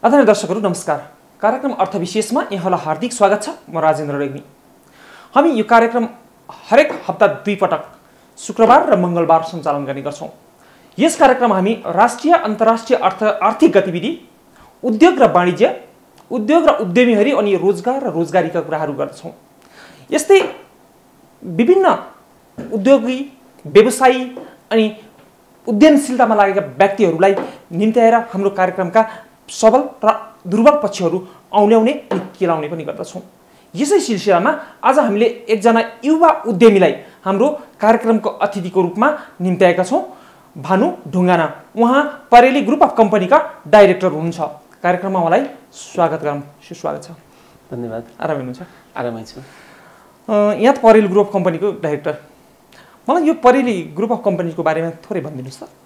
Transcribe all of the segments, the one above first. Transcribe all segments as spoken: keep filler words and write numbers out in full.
आदरणीय दर्शकहरू नमस्कार। कार्यक्रम अर्थविशेषमा यहाँलाई हार्दिक स्वागत छ। म राजेन्द्र रेग्मी। हामी यो कार्यक्रम हरेक हप्ता दुई पटक शुक्रबार र मङ्गलबार सञ्चालन गर्ने गर्छौं। यस कार्यक्रममा हामी राष्ट्रिय अन्तर्राष्ट्रिय अर्थ आर्थिक गतिविधि, उद्योग र वाणिज्य, उद्योग र उद्यमीहरू अनि रोजगार र रोजगारीका कुराहरू गर्छौं। यस्तै विभिन्न उद्योगी, व्यवसायी अनि उद्यमशीलतामा लागेका व्यक्तिहरूलाई निम्त्याएर हाम्रो कार्यक्रमका सबल र दुर्बल पक्षहरू औल्याउने अनि केलाउने पनि गर्दछौँ। यसै सिलसिलामा आज हामीले एकजना युवा उद्यमीलाई हाम्रो कार्यक्रमको अतिथिको रूपमा निम्त्याएका छौँ। भानु ढुङ्गाना, उहाँ परेली ग्रुप अफ कम्पनीका डाइरेक्टर हुनुहुन्छ। कार्यक्रममा मलाई स्वागत गरौँ। सुस्वागत छ। धन्यवाद। आराम हुनुहुन्छ? आरामै छु। यहाँ त परेली ग्रुप अफ कम्पनीको डाइरेक्टर, मलाई यो परेली ग्रुप अफ कम्पनीको बारेमा थोरै भनिदिनुहोस् त।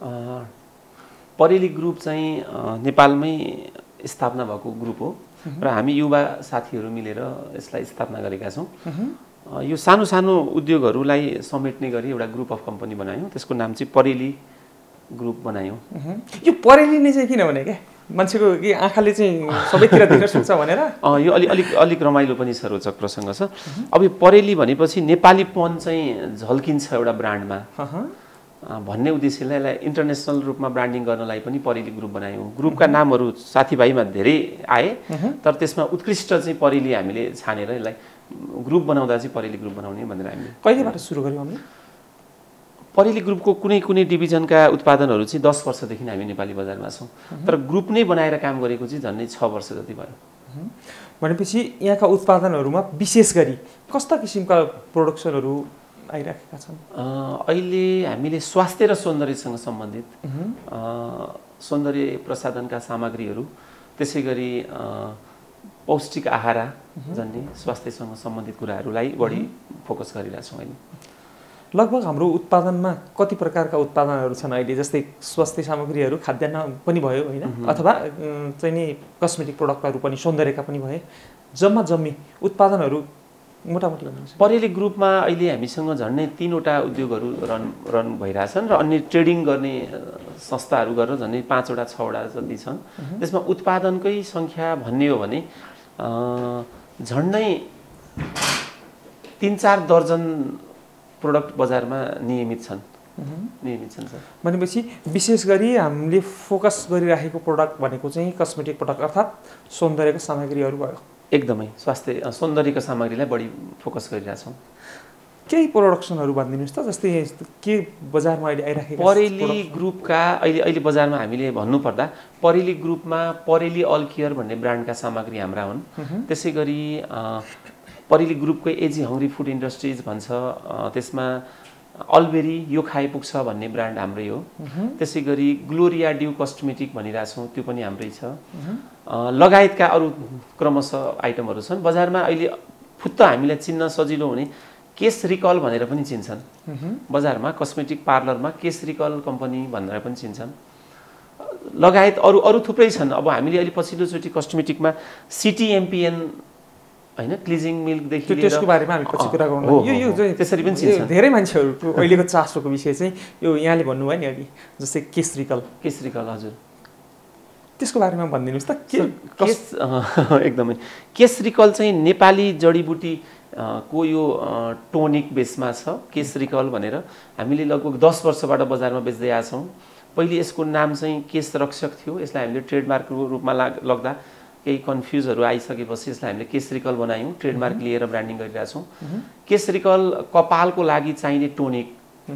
परेली ग्रुप चाहिँ नेपालमै स्थापना भएको ग्रुप हो र हामी युवा साथीहरू मिलेर यसलाई स्थापना गरेका छौँ। यो सानो सानो उद्योगहरूलाई समेट्ने गरी एउटा ग्रुप अफ कम्पनी बनायौँ। त्यसको नाम चाहिँ परेली ग्रुप बनायौँ। यो परेली नै चाहिँ किन भने क्या मान्छेको कि आँखाले चाहिँ सबैतिर देख्न सक्छ भनेर यो अलिक अलिक अलिक रमाइलो पनि छ, रोचक प्रसङ्ग छ। अब यो परेली भनेपछि नेपालीपन चाहिँ झल्किन्छ एउटा ब्रान्डमा भन्ने उद्देश्यले यसलाई इन्टरनेसनल रूपमा ब्रान्डिङ गर्नलाई पनि परेली ग्रुप बनायौँ। ग्रुपका नामहरू साथीभाइमा धेरै आए, तर त्यसमा उत्कृष्ट चाहिँ परेली हामीले छानेर यसलाई ग्रुप बनाउँदा चाहिँ परेली ग्रुप बनाउने भनेर हामीले। कहिलेबाट सुरु गर्यौँ हामीले? परेली ग्रुपको कुनै कुनै डिभिजनका उत्पादनहरू चाहिँ दस वर्षदेखि हामी नेपाली बजारमा छौँ, तर ग्रुप नै बनाएर काम गरेको चाहिँ झन्डै छ वर्ष जति भयो। भनेपछि यहाँका उत्पादनहरूमा विशेष गरी कस्ता किसिमका प्रोडक्सनहरू आइराखेका छन्? अहिले हामीले स्वास्थ्य र सौन्दर्यसँग सम्बन्धित सौन्दर्य प्रसाधनका सामग्रीहरू, त्यसै गरी पौष्टिक आहार जन्ने स्वास्थ्यसँग सम्बन्धित कुराहरूलाई बढी फोकस गरिरहेछौँ अहिले। लगभग हाम्रो उत्पादनमा कति प्रकारका उत्पादनहरू छन् अहिले? जस्तै स्वास्थ्य सामग्रीहरू, खाद्यान्न पनि भयो होइन, अथवा चाहिँ नि कस्मेटिक प्रडक्टहरू पनि, सौन्दर्यका पनि भए, जम्मा जम्मी उत्पादनहरू मोटामोटी भन्नुहुन्छ? परेली ग्रुपमा अहिले हामीसँग झन्डै तीनवटा उद्योगहरू रन रन भइरहेछन् र अन्य ट्रेडिङ गर्ने संस्थाहरू गरेर झन्डै पाँचवटा छवटा जति छन्। त्यसमा उत्पादनकै सङ्ख्या भन्ने हो भने झन्डै तिन चार दर्जन प्रोडक्ट बजारमा नियमित छन् नियमित छन् सर। भनेपछि विशेष गरी हामीले फोकस गरिराखेको प्रोडक्ट भनेको चाहिँ कस्मेटिक प्रोडक्ट अर्थात् सौन्दर्यका सामग्रीहरू भयो। एकदमै स्वास्थ्य सौन्दर्यका सामग्रीलाई बढी फोकस गरिरहेछौँ। केही प्रोडक्सनहरू भनिदिनुहोस् त, जस्तै के बजारमा अहिले आइराखेको? परेली ग्रुपका अहिले अहिले बजारमा हामीले भन्नुपर्दा परेली ग्रुपमा परेली अल केयर भन्ने ब्रान्डका सामग्री हाम्रा हुन्। त्यसै गरी परेली ग्रुपकै एजी हङ्ग्री फुड इन्डस्ट्रिज भन्छ, त्यसमा अलबेरी यो खाए पुग्छ भन्ने ब्रान्ड हाम्रै हो। त्यसै गरी ग्लोरिया ड्यू कस्मेटिक भनिरहेछौँ, त्यो पनि हाम्रै छ। लगायतका अरू क्रमशः आइटमहरू छन् बजारमा अहिले। फुत्त हामीलाई चिन्न सजिलो हुने केस रिकल भनेर पनि चिन्छन् बजारमा, कस्मेटिक पार्लरमा केस रिकल कम्पनी भनेर पनि चिन्छन्। लगायत अरू अरू थुप्रै छन्। अब हामीले अहिले पछिल्लोचोटि कस्मेटिकमा सिटिएमपिएन होइन, क्लिजिङ मिल्कदेखि लिएर त्यसको बारेमा हामी पछि कुरा गरौँ। यो यो चाहिँ त्यसरी पनि चिन्छ। धेरै मान्छेहरूको अहिलेको चासोको विषय चाहिँ यो यहाँले भन्नुभयो नि अघि, जस्तै केस रिकल। केस रिकल हजुर, त्यसको बारेमा भनिदिनुहोस् त। के केस एकदमै केस रिकल चाहिँ नेपाली जडीबुटी को यो टोनिक बेसमा छ केस रिकल भनेर। हामीले लगभग दस वर्षबाट बजारमा बेच्दै आएका छौँ। पहिले यसको नाम चाहिँ केस रक्षक थियो। यसलाई हामीले ट्रेडमार्कको रूपमा लग्दा केही कन्फ्युजहरू आइसकेपछि यसलाई हामीले केस रिकल बनायौँ, ट्रेडमार्क लिएर ब्रान्डिङ गरिरहेछौँ। केस रिकल कपालको लागि चाहिने टोनिक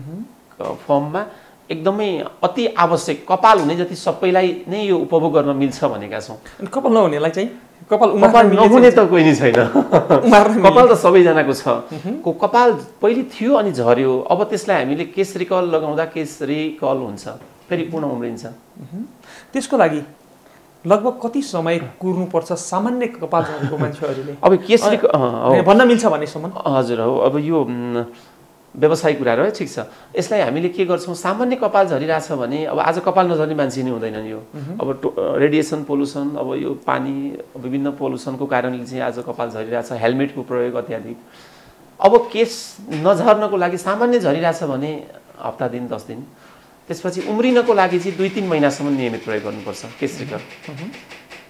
फर्ममा एकदमै अति आवश्यक, कपाल हुने जति सबैलाई नै यो उपभोग गर्न मिल्छ भनेका छौँ। कपाल नहुनेलाई चाहिँ कपाल कपाल नहुने त कोही नै छैन। कपाल त सबैजनाको छ। को कपाल पहिले थियो अनि झऱ्यो, अब त्यसलाई हामीले केस रिकल लगाउँदा केस रिकल हुन्छ, फेरि पुनः उम्रिन्छ। त्यसको लागि लगभग कति समय कुर्नुपर्छ सामान्य कपाल झरेको मान्छेहरूले? अब केस रिकल भन्न मिल्छ भनेसम्म? हजुर हो। अब यो व्यवसायिक कुराहरू है, ठिक छ। यसलाई हामीले के गर्छौँ, सामान्य कपाल झरिरहेछ भने अब आज कपाल नझर्ने मान्छे नै हुँदैनन्। यो अब रेडिएसन पोल्युसन, अब यो पानी विभिन्न पोल्युसनको कारणले चाहिँ आज कपाल झरिरहेछ, हेलमेटको प्रयोग अत्याधिक। अब केस नझर्नको लागि सामान्य झरिरहेछ भने हप्ता दिन दस दिन, त्यसपछि उम्रिनको लागि चाहिँ दुई तीन महिनासम्म नियमित प्रयोग गर्नुपर्छ केस रिकल।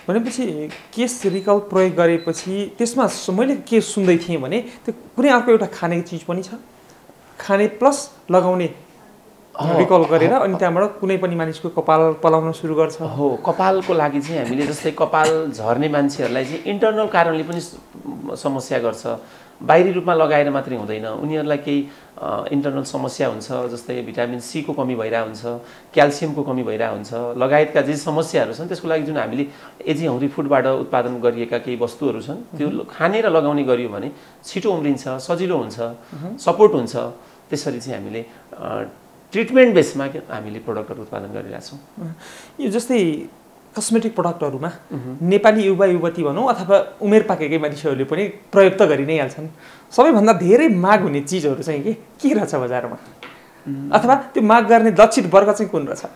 भनेपछि केस रिकल प्रयोग गरेपछि त्यसमा मैले के सुन्दै थिएँ भने त्यो कुनै अर्को एउटा खाने चिज पनि छ, खाने प्लस लगाउने रिकल गरेर अनि त्यहाँबाट कुनै पनि मानिसको कपाल पलाउन सुरु गर्छ। हो, कपालको लागि चाहिँ हामीले जस्तै कपाल झर्ने मान्छेहरूलाई चाहिँ इन्टरनल कारणले पनि समस्या गर्छ, बाहिरी रूपमा लगाएर मात्रै हुँदैन, उनीहरूलाई केही इन्टरनल समस्या हुन्छ, जस्तै भिटामिन सी को कमी भइरहेको हुन्छ, क्याल्सियमको कमी भइरहेको हुन्छ, लगायतका जे समस्याहरू छन् त्यसको लागि जुन हामीले एजी हङ्ग्री फुडबाट उत्पादन गरिएका केही वस्तुहरू छन् त्यो खानेर लगाउने गरियो भने छिटो उम्रिन्छ, सजिलो हुन्छ, सपोर्ट हुन्छ। त्यसरी चाहिँ हामीले ट्रिटमेन्ट बेसमा हामीले प्रडक्टहरू उत्पादन गरिरहेछौँ। यो जस्तै कस्मेटिक प्रडक्टहरूमा नेपाली युवा युवती भनौँ अथवा उमेर पाकेकै मानिसहरूले पनि प्रयोग त गरि नै हाल्छन्, सबैभन्दा धेरै माग हुने चिजहरू चाहिँ के के रहेछ बजारमा, अथवा त्यो माग गर्ने लक्षित वर्ग चाहिँ कुन रहेछ?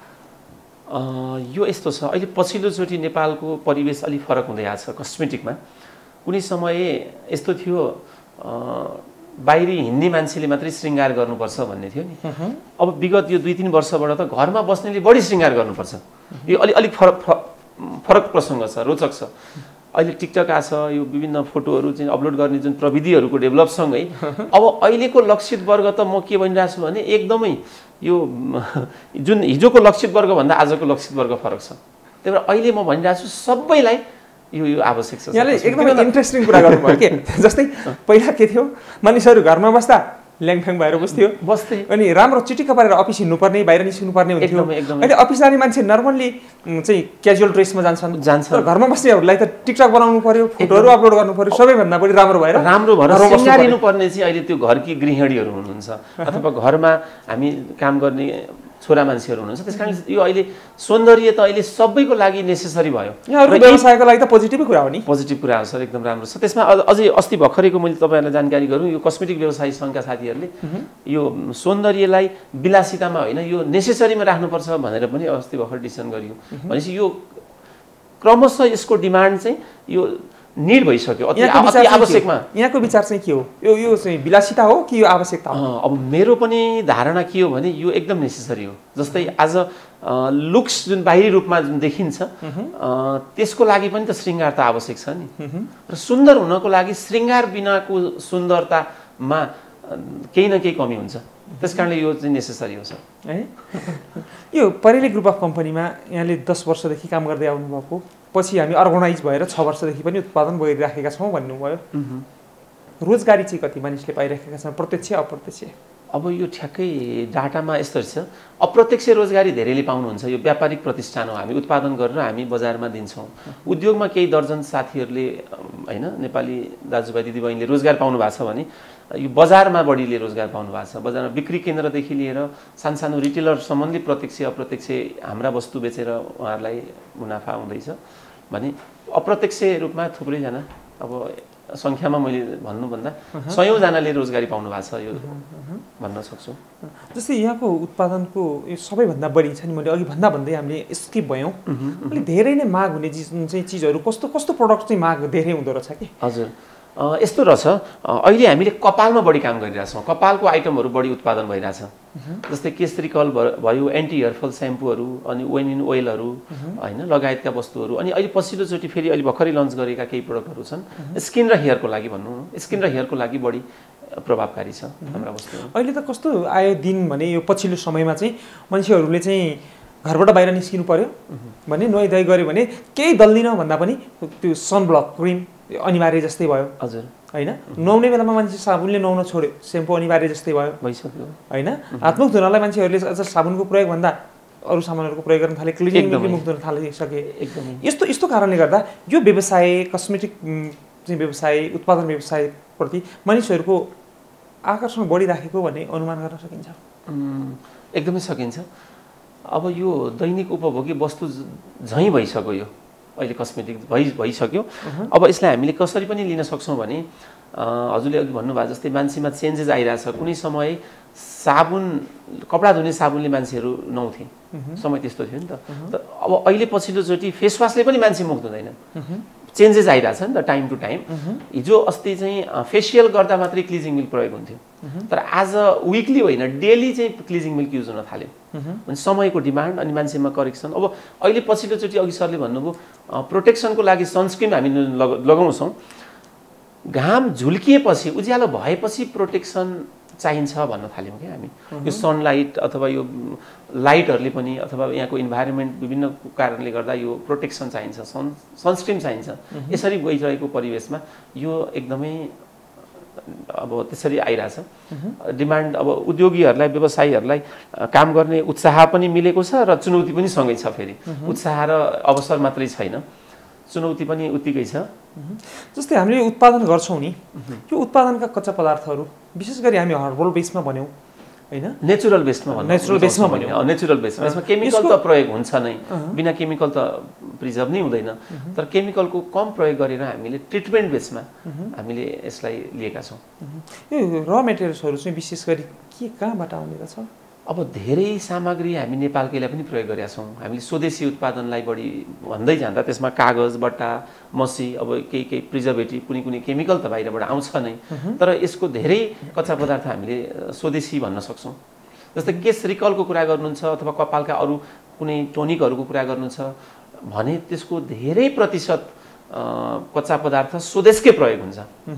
यो यस्तो छ, अहिले पछिल्लोचोटि नेपालको परिवेश अलिक फरक हुँदै आएको छ कस्मेटिकमा। कुनै समय यस्तो थियो बाहिरी हिँड्ने मान्छेले मात्रै श्रृङ्गार गर्नुपर्छ भन्ने थियो नि। अब विगत यो दुई तिन वर्षबाट त घरमा बस्नेले बढी श्रृङ्गार गर्नुपर्छ, यो अलिक अलिक फरक फरक प्रसङ्ग छ, रोचक छ। अहिले टिकटक आछ, यो विभिन्न फोटोहरू चाहिँ अपलोड गर्ने जुन प्रविधिहरूको डेभलपसँगै अब अहिलेको लक्षित वर्ग त म के भनिरहेको छु भने एकदमै यो जुन हिजोको लक्षित वर्गभन्दा आजको लक्षित वर्ग फरक छ। त्यही भएर अहिले म भनिरहेको छु सबैलाई यो यो आवश्यक छ। यहाँले एकदमै इन्ट्रेस्टिङ कुरा गर्नुभयो के, जस्तै पहिला के थियो मानिसहरू घरमा बस्दा ल्याङफ्याङ भएर बस्थ्यो बस्थे अनि राम्रो चिटिक्क पारेर अफिस हिँड्नुपर्ने, बाहिर निस्किनुपर्ने हुन्थ्यो। अहिले अफिस जाने मान्छे नर्मल्ली चाहिँ क्याजुअल ड्रेसमा जान्छन् जान्छ घरमा बस्नेहरूलाई त टिकटक बनाउनु पर्यो, फोटोहरू अपलोड गर्नु पर्यो, सबैभन्दा बढी राम्रो भएर राम्रो भएर सिँगारिनु पर्ने चाहिँ अहिले त्यो घरकी गृहिणीहरू हुनुहुन्छ अथवा घरमा हामी काम गर्ने छोरा मान्छेहरू हुनुहुन्छ। त्यस कारण यो अहिले सौन्दर्य त अहिले सबैको लागि नेसेसरी भयो। यहाँहरूको व्यवसायको लागि त पोजिटिभै कुरा हो नि। पोजिटिभ कुरा हो सर, एकदम राम्रो छ। त्यसमा अझै अस्ति भर्खरैको मैले तपाईँहरूलाई जानकारी गरौँ, यो कस्मेटिक व्यवसायी सङ्घका साथीहरूले यो सौन्दर्यलाई विलासितामा होइन यो नेसेसरीमा राख्नुपर्छ भनेर पनि अस्ति भर्खर डिसिसन गरियो। भनेपछि यो क्रमशः यसको डिमान्ड चाहिँ यो निड भइसक्यो, अति आवश्यकमा। यहाँको विचार चाहिँ के हो, यो यो चाहिँ विलासिता हो कि यो आवश्यकता हो? अब मेरो पनि धारणा के हो भने यो एकदम नेसेसरी हो। जस्तै आज लुक्स जुन बाहिरी रूपमा जुन देखिन्छ त्यसको लागि पनि त श्रृङ्गार त आवश्यक छ नि, र सुन्दर हुनको लागि श्रृङ्गार बिनाको सुन्दरतामा केही न केही कमी हुन्छ। त्यस कारणले यो चाहिँ नेसेसरी हो सर। है यो परेली ग्रुप अफ कम्पनीमा यहाँले दस वर्षदेखि काम गर्दै आउनुभएको, पछि हामी अर्गनाइज भएर छ वर्षदेखि पनि उत्पादन गरिराखेका छौँ भन्नुभयो। रोजगारी चाहिँ कति मानिसले पाइराखेका छन्, प्रत्यक्ष अप्रत्यक्ष? अब यो ठ्याक्कै डाटामा यस्तो छ, अप्रत्यक्ष रोजगारी धेरैले पाउनुहुन्छ। यो व्यापारिक प्रतिष्ठान हो, हामी उत्पादन गरेर हामी बजारमा दिन्छौँ। उद्योगमा केही दर्जन साथीहरूले होइन नेपाली दाजुभाइ दिदीबहिनीले रोजगार पाउनु भएको छ भने यो बजारमा बढीले रोजगार पाउनु भएको छ। बजारमा बिक्री केन्द्रदेखि लिएर सानसानो रिटेलरसम्मले प्रत्यक्ष अप्रत्यक्ष हाम्रा वस्तु बेचेर उहाँहरूलाई मुनाफा हुँदैछ भने अप्रत्यक्ष रूपमा थुप्रैजना, अब सङ्ख्यामा मैले भन्नुभन्दा सयौँजनाले रोजगारी पाउनु भएको छ यो भन्न सक्छु। जस्तै यहाँको उत्पादनको यो सबैभन्दा बढी छ नि, मैले अघि भन्दा भन्दै हामीले स्किप भयौँ, अलिक धेरै नै माग हुने चिज चाहिँ चिजहरू कस्तो कस्तो प्रडक्ट चाहिँ माग धेरै हुँदो रहेछ कि? हजुर यस्तो रहेछ, अहिले हामीले कपालमा बढी काम गरिरहेछौँ, कपालको आइटमहरू बढी उत्पादन भइरहेछ। जस्तै केसरिकल भयो, एन्टी हेयरफल स्याम्पूहरू, अनि वेनिन ओइलहरू होइन लगायतका वस्तुहरू। अनि अहिले पछिल्लोचोटि फेरि अहिले भर्खरै लन्च गरेका केही प्रडक्टहरू छन् स्किन र हेयरको लागि, भनौँ स्किन र हेयरको लागि बढी प्रभावकारी छ हाम्रा वस्तुहरू। अहिले त कस्तो आयो दिन भने यो पछिल्लो समयमा चाहिँ मान्छेहरूले चाहिँ घरबाट बाहिर निस्किनु पर्यो भने नुहाइधुवाइ गऱ्यो भने केही दल्दिन भन्दा पनि त्यो सनब्लक क्रिम अनिवार्य जस्तै भयो। हजुर होइन, नुहाउने बेलामा मान्छे साबुनले नुहाउन छोड्यो, सेम्पू अनिवार्य जस्तै भयो भइसक्यो होइन। हातमुख धुनलाई मान्छेहरूले अझ साबुनको प्रयोग भन्दा अरू सामानहरूको प्रयोग गर्न थाले, क्लिनिङ मुख धुन थालिसके। एकदमै यस्तो यस्तो कारणले गर्दा यो व्यवसाय कस्मेटिक चाहिँ व्यवसाय उत्पादन व्यवसायप्रति मानिसहरूको आकर्षण बढिराखेको भन्ने अनुमान गर्न सकिन्छ? एकदमै सकिन्छ। अब यो दैनिक उपभोग्य वस्तु झैँ भइसक्यो, यो अहिले कस्मेटिक भइ भइसक्यो। अब यसलाई हामीले कसरी पनि लिन सक्छौँ भने हजुरले अघि भन्नुभयो जस्तै मान्छेमा चेन्जेस आइरहेछ। कुनै समय साबुन कपडा धुने साबुनले मान्छेहरू नुहाउँथे, समय त्यस्तो थियो नि त। अब अहिले पछिल्लोचोटि फेसवासले पनि मान्छे मुख धुँदैन, चेन्जेस आइरहेछ नि त टाइम टु टाइम। हिजो अस्ति चाहिँ फेसियल गर्दा मात्रै क्लिजिङ मिल्क प्रयोग हुन्थ्यो, तर आज विकली होइन डेली चाहिँ क्लिजिङ मिल्क युज हुन थाल्यो। भने समयको डिमान्ड अनि मान्छेमा करेक्सन। अब अहिले पछिल्लोचोटि अघि सरले भन्नुभयो प्रोटेक्सनको लागि सनस्क्रिन हामी लगाउँछौँ। घाम झुल्किएपछि उज्यालो भएपछि प्रोटेक्सन चाहिन्छ भन्न थाल्यौँ क्या हामी। यो सनलाइट अथवा यो लाइटहरूले पनि अथवा यहाँको इन्भाइरोमेन्ट विभिन्न कारणले गर्दा यो प्रोटेक्सन चाहिन्छ, सन सनस्क्रिन चाहिन्छ। यसरी गइरहेको परिवेशमा यो एकदमै अब त्यसरी आइरहेछ डिमान्ड। अब उद्योगीहरूलाई व्यवसायीहरूलाई काम गर्ने उत्साह पनि मिलेको छ र चुनौती पनि सँगै छ। फेरि उत्साह र अवसर मात्रै छैन, चुनौती पनि उत्तिकै छ। जस्तै हामीले उत्पादन गर्छौँ नि, यो उत्पादनका कच्चा पदार्थहरू विशेष गरी हामी हर्बल बेसमा भन्यौँ हैन, नेचुरल बेसमा भन्नु, नेचुरल बेसमा भन्यौँ। नेचुरल बेसमा यसमा केमिकल त प्रयोग हुन्छ नै, बिना केमिकल त प्रिजर्भ नै हुँदैन। तर केमिकलको कम प्रयोग गरेर हामीले ट्रिटमेन्ट बेसमा हामीले यसलाई लिएका छौँ। यो र मेटेरियल्सहरू चाहिँ विशेष गरी के कहाँबाट आउने रहेछ? अब धेरै सामग्री हामी नेपालकैलाई पनि प्रयोग गरेका छौँ। हामीले स्वदेशी उत्पादनलाई बढी भन्दै जाँदा त्यसमा कागज, बट्टा, मसी, अब केही केही प्रिजर्भेटिभ, कुनै कुनै केमिकल त बाहिरबाट आउँछ नै, तर यसको धेरै कच्चा पदार्थ हामीले स्वदेशी भन्न सक्छौँ। जस्तै केश रिकलको कुरा गर्नुहुन्छ अथवा कपालका अरू कुनै टोनिकहरूको कुरा गर्नुहुन्छ भने त्यसको धेरै प्रतिशत कच्चा पदार्थ स्वदेशकै प्रयोग हुन्छ।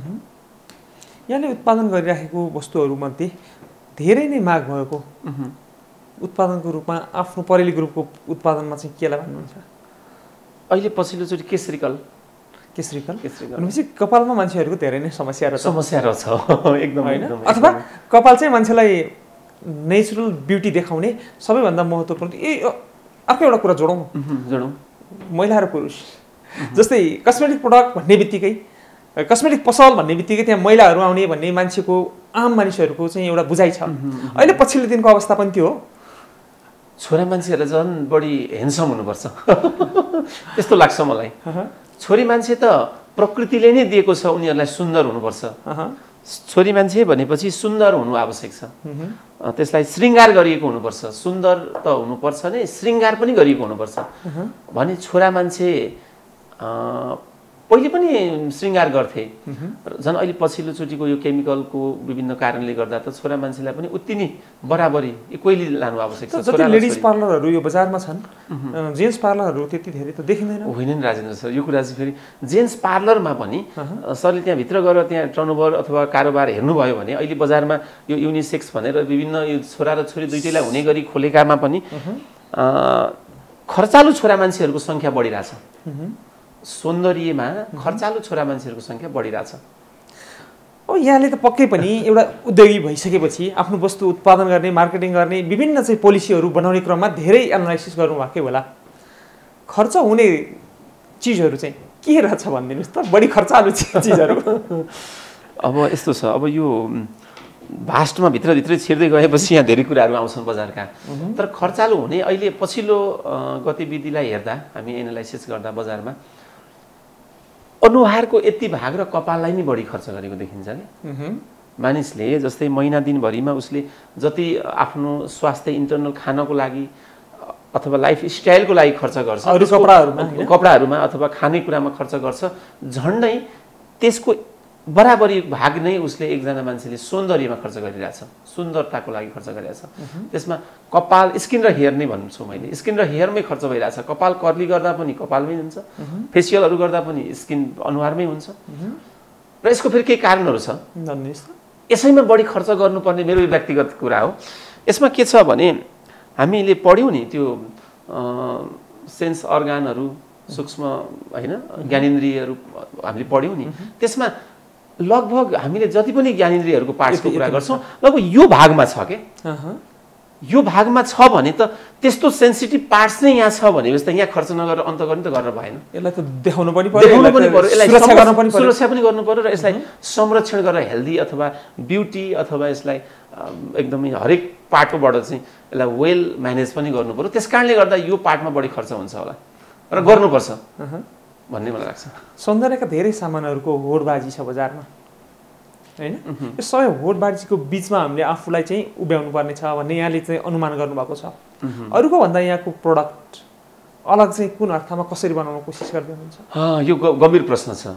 यहाँले उत्पादन गरिराखेको वस्तुहरूमध्ये धेरै नै माग भएको उत्पादनको रूपमा आफ्नो परेली ग्रुपको उत्पादनमा चाहिँ केलाई भन्नुहुन्छ? अहिले पछिल्लोचोटि केसरिकल केसरिकल भनेपछि कपालमा मान्छेहरूको धेरै नै समस्या रहेछ। समस्या रहेछ एकदम होइन, अथवा कपाल चाहिँ मान्छेलाई नेचुरल ब्युटी देखाउने सबैभन्दा महत्त्वपूर्ण। ए अर्को एउटा कुरा जोडौँ जोडौँ महिला र पुरुष। जस्तै कस्मेटिक प्रडक्ट भन्ने बित्तिकै, कस्मेटिक पसल भन्ने बित्तिकै त्यहाँ महिलाहरू आउने भन्ने मान्छेको, आम मानिसहरूको चाहिँ एउटा बुझाइ छ। अहिले पछिल्लो दिनको अवस्था पनि त्यो हो, छोरा मान्छेहरूलाई झन् बढी ह्यान्डसम हुनुपर्छ त्यस्तो लाग्छ मलाई। छोरी मान्छे त प्रकृतिले नै दिएको छ, उनीहरूलाई सुन्दर हुनुपर्छ। छोरी मान्छे भनेपछि सुन्दर हुनु आवश्यक छ, त्यसलाई श्रृङ्गार गरिएको हुनुपर्छ। सुन्दर त हुनुपर्छ नै, श्रृङ्गार पनि गरिएको हुनुपर्छ भने छोरा मान्छे पहिले पनि श्रृङ्गार गर्थे। झन् अहिले पछिल्लोचोटिको यो केमिकलको विभिन्न कारणले गर्दा त छोरा मान्छेलाई पनि उति नै बराबरी इक्वली लानु आवश्यक छ। जति लेडिज पार्लरहरू यो बजारमा छन्, जेन्ट्स पार्लरहरू त्यति धेरै त देखिँदैन। होइन नि राजेन्द्र सर, यो कुरा चाहिँ फेरि जेन्ट्स पार्लरमा पनि सरले त्यहाँभित्र गएर त्यहाँ टर्नओभर अथवा कारोबार हेर्नुभयो भने अहिले बजारमा यो युनिसेक्स भनेर विभिन्न यो छोरा र छोरी दुइटैलाई हुने गरी खोलेकामा पनि खर्चालु छोरा मान्छेहरूको सङ्ख्या बढिरहेछ। सौन्दर्यमा खर्चालु छोरा मान्छेहरूको सङ्ख्या बढिरहेछ। अब यहाँले त पक्कै पनि एउटा उद्योगी भइसकेपछि आफ्नो वस्तु उत्पादन गर्ने, मार्केटिङ गर्ने, विभिन्न चाहिँ पोलिसीहरू बनाउने क्रममा धेरै एनालाइसिस गर्नुभएकै होला। खर्च हुने चिजहरू चाहिँ के रहेछ भनिदिनुहोस् त, बढी खर्चालु चिजहरू? अब यस्तो छ, अब यो भास्टमा भित्रभित्रै छिर्दै गएपछि यहाँ धेरै कुराहरू आउँछन् बजारका। तर खर्चालु हुने अहिले पछिल्लो गतिविधिलाई हेर्दा, हामी एनालाइसिस गर्दा बजारमा अनुहारको यति भाग र कपाललाई नै बढी खर्च गरेको देखिन्छ कि। मानिसले जस्तै महिना दिनभरिमा उसले जति आफ्नो स्वास्थ्य इन्टरनल खानको लागि अथवा लाइफ स्टाइलको लागि खर्च गर्छ, कपडाहरूमा कपडाहरूमा अथवा खानेकुरामा खर्च गर्छ, झन्डै त्यसको बराबरी भाग नै उसले एकजना मान्छेले सौन्दर्यमा खर्च गरिरहेछ, सुन्दरताको लागि खर्च गरिरहेछ। त्यसमा कपाल, स्किन र हेयर नै भन्छु मैले, स्किन र हेयरमै खर्च भइरहेछ। कपाल कर्ली गर्दा पनि कपालमै हुन्छ, फेसियलहरू गर्दा पनि स्किन अनुहारमै हुन्छ। र यसको फेरि केही कारणहरू छ, यसैमा बढी खर्च गर्नुपर्ने मेरो व्यक्तिगत कुरा हो। यसमा के छ भने हामीले पढ्यौँ नि त्यो सेन्स अर्गानहरू, सूक्ष्म होइन ज्ञानेन्द्रियहरू हामीले पढ्यौँ नि, त्यसमा लगभग हामीले जति पनि ज्ञानेन्द्रियहरूको पार्ट्सको कुरा गर्छौँ लगभग यो भागमा छ के। यो भागमा छ भने त त्यस्तो सेन्सिटिभ पार्ट्स नै यहाँ छ भनेपछि त यहाँ खर्च नगरेर अन्त गर्ने त गर्न भएन। यसलाई त देखाउनु पनि पर्यो, देखाउनु पनि पर्यो, यसलाई सुरक्षा गर्न पनि पर्यो, सुरक्षा पनि गर्नु पर्यो र यसलाई संरक्षण गरेर हेल्दी अथवा ब्युटी अथवा यसलाई एकदमै हरेक पार्टबाट चाहिँ यसलाई वेल म्यानेज पनि गर्नु पर्यो। त्यस कारणले गर्दा यो पार्टमा बढी खर्च हुन्छ होला र गर्नुपर्छ भन्ने मलाई लाग्छ। सौन्दर्यका धेरै सामानहरूको होडबाजी छ बजारमा हैन, यो सबै होडबाजीको बिचमा हामीले आफूलाई चाहिँ उभ्याउनु पर्ने छ भन्ने यहाँले चाहिँ अनुमान गर्नुभएको छ। अरूको भन्दा यहाँको प्रोडक्ट अलग चाहिँ कुन अर्थमा कसरी बनाउन कोसिस गर्दै हुनुहुन्छ? यो गम्भीर प्रश्न छ।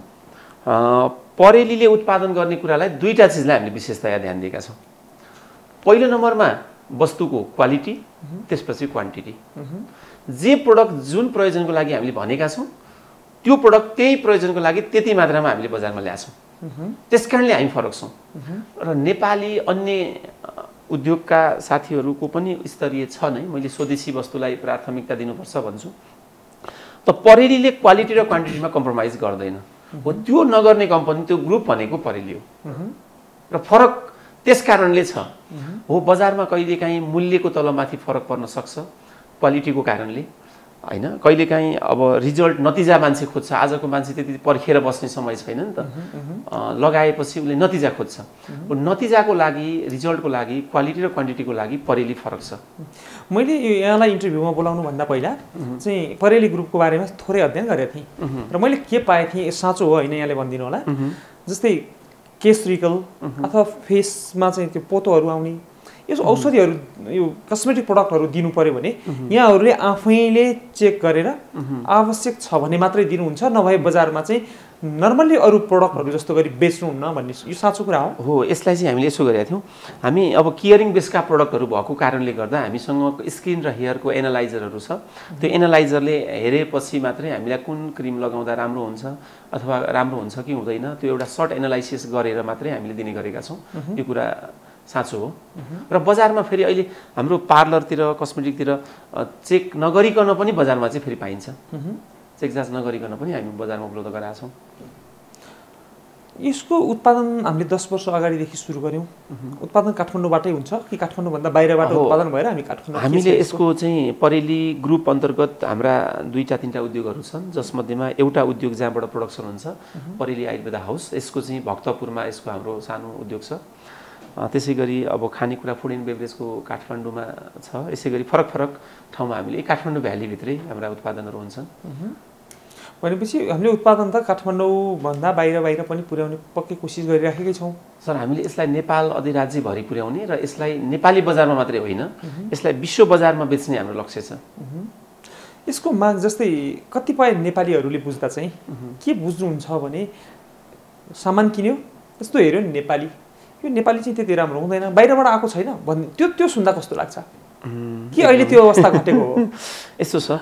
परेलीले उत्पादन गर्ने कुरालाई दुईटा चिजलाई हामीले विशेषतया ध्यान दिएका छौँ। पहिलो नम्बरमा वस्तुको क्वालिटी, त्यसपछि क्वान्टिटी। जे प्रोडक्ट जुन प्रयोजनको लागि हामीले भनेका छौँ त्यो प्रोडक्ट त्यही प्रयोजनको लागि त्यति मात्रामा हामीले बजारमा ल्याछौँ। त्यसकारणले हामी फरक छौँ। र नेपाली अन्य उद्योगका साथीहरूको पनि स्तरीय छ नै। मैले स्वदेशी वस्तुलाई प्राथमिकता दिनुपर्छ भन्छु। त परेलीले क्वालिटी र क्वान्टिटीमा कम्प्रोमाइज गर्दैन। हो त्यो नगर्ने कम्पनी, त्यो ग्रुप भनेको परेली हो। र फरक त्यस कारणले छ। हो बजारमा कहिलेकाहीँ मूल्यको तलमाथि फरक पर्न सक्छ क्वालिटीको कारणले, हैन? कहिलेकाहीँ अब रिजल्ट नतिजा मान्छे खोज्छ। आजको मान्छे त्यति पर्खेर बस्ने समय छैन नि त। लगाएपछि उसले नतिजा खोज्छ। नतिजाको लागि, रिजल्टको लागि, क्वालिटी र क्वान्टिटीको लागि परेली फरक छ। मैले यहाँलाई इन्टरभ्यूमा बोलाउनु भन्दा पहिला चाहिँ परेली ग्रुपको बारेमा थोरै अध्ययन गरेको थिएँ र मैले के पाएँ थिएँ, साँचो हो होइन यहाँले भनिदिनु होला। जस्तै केश रिकल अथवा फेसमा चाहिँ त्यो पोतोहरू आउने यो औषधिहरू, यो कस्मेटिक प्रडक्टहरू दिनु पर्यो भने यहाँहरूले आफैले चेक गरेर आवश्यक छ भने मात्रै दिनुहुन्छ, नभए बजारमा चाहिँ नर्मल्ली अरू प्रडक्टहरू जस्तो गरी बेच्नुहुन्न भन्ने यो साँचो कुरा हो? हो, यसलाई चाहिँ हामीले यसो गरेका थियौँ। हामी अब केयरिङ बेसका प्रडक्टहरू भएको कारणले गर्दा हामीसँग स्किन र हेयरको एनालाइजरहरू छ। त्यो एनालाइजरले हेरेपछि मात्रै हामीलाई कुन क्रिम लगाउँदा राम्रो हुन्छ अथवा राम्रो हुन्छ कि हुँदैन त्यो एउटा सर्ट एनालाइसिस गरेर मात्रै हामीले दिने गरेका छौँ। यो कुरा साँचो हो। र बजारमा फेरि अहिले हाम्रो पार्लरतिर, कस्मेटिकतिर चेक नगरिकन पनि बजारमा चाहिँ फेरि पाइन्छ। चेक जाँच नगरिकन पनि हामी बजारमा उपलब्ध गराएका छौँ। यसको उत्पादन हामीले दस वर्ष अगाडिदेखि सुरु गऱ्यौँ। उत्पादन काठमाडौँबाटै हुन्छ कि काठमाडौँभन्दा बाहिरबाट उत्पादन भएर हामी काठमाडौँ? हामीले यसको चाहिँ परेली ग्रुप अन्तर्गत हाम्रा दुईटा तिनवटा उद्योगहरू छन्, जसमध्येमा एउटा उद्योग जहाँबाट प्रोडक्सन हुन्छ परेली आयुर्वेद हाउस। यसको चाहिँ भक्तपुरमा यसको हाम्रो सानो उद्योग छ। त्यसै गरी अब खानेकुरा फुड एन्ड बेभरेजको काठमाडौँमा छ। यसै गरी फरक फरक ठाउँमा हामीले काठमाडौँ भ्यालीभित्रै हाम्रा उत्पादनहरू हुन्छन्। भनेपछि हामीले उत्पादन त काठमाडौँभन्दा बाहिर बाहिर पनि पुर्याउने पक्कै कोसिस गरिराखेकै छौँ। सर, हामीले यसलाई नेपाल अधिराज्यभरि पुर्याउने र यसलाई नेपाली बजारमा मात्रै होइन, यसलाई विश्व बजारमा बेच्ने हाम्रो लक्ष्य छ। यसको माग जस्तै कतिपय नेपालीहरूले बुझ्दा चाहिँ के बुझ्नुहुन्छ भने सामान किन्यो जस्तो हेऱ्यो नि नेपाली, यो नेपाली चाहिँ त्यति राम्रो हुँदैन, बाहिरबाट आएको छैन भन्ने त्यो त्यो सुन्दा कस्तो लाग्छ? कि अहिले त्यो अवस्था घटेको हो? यस्तो छ,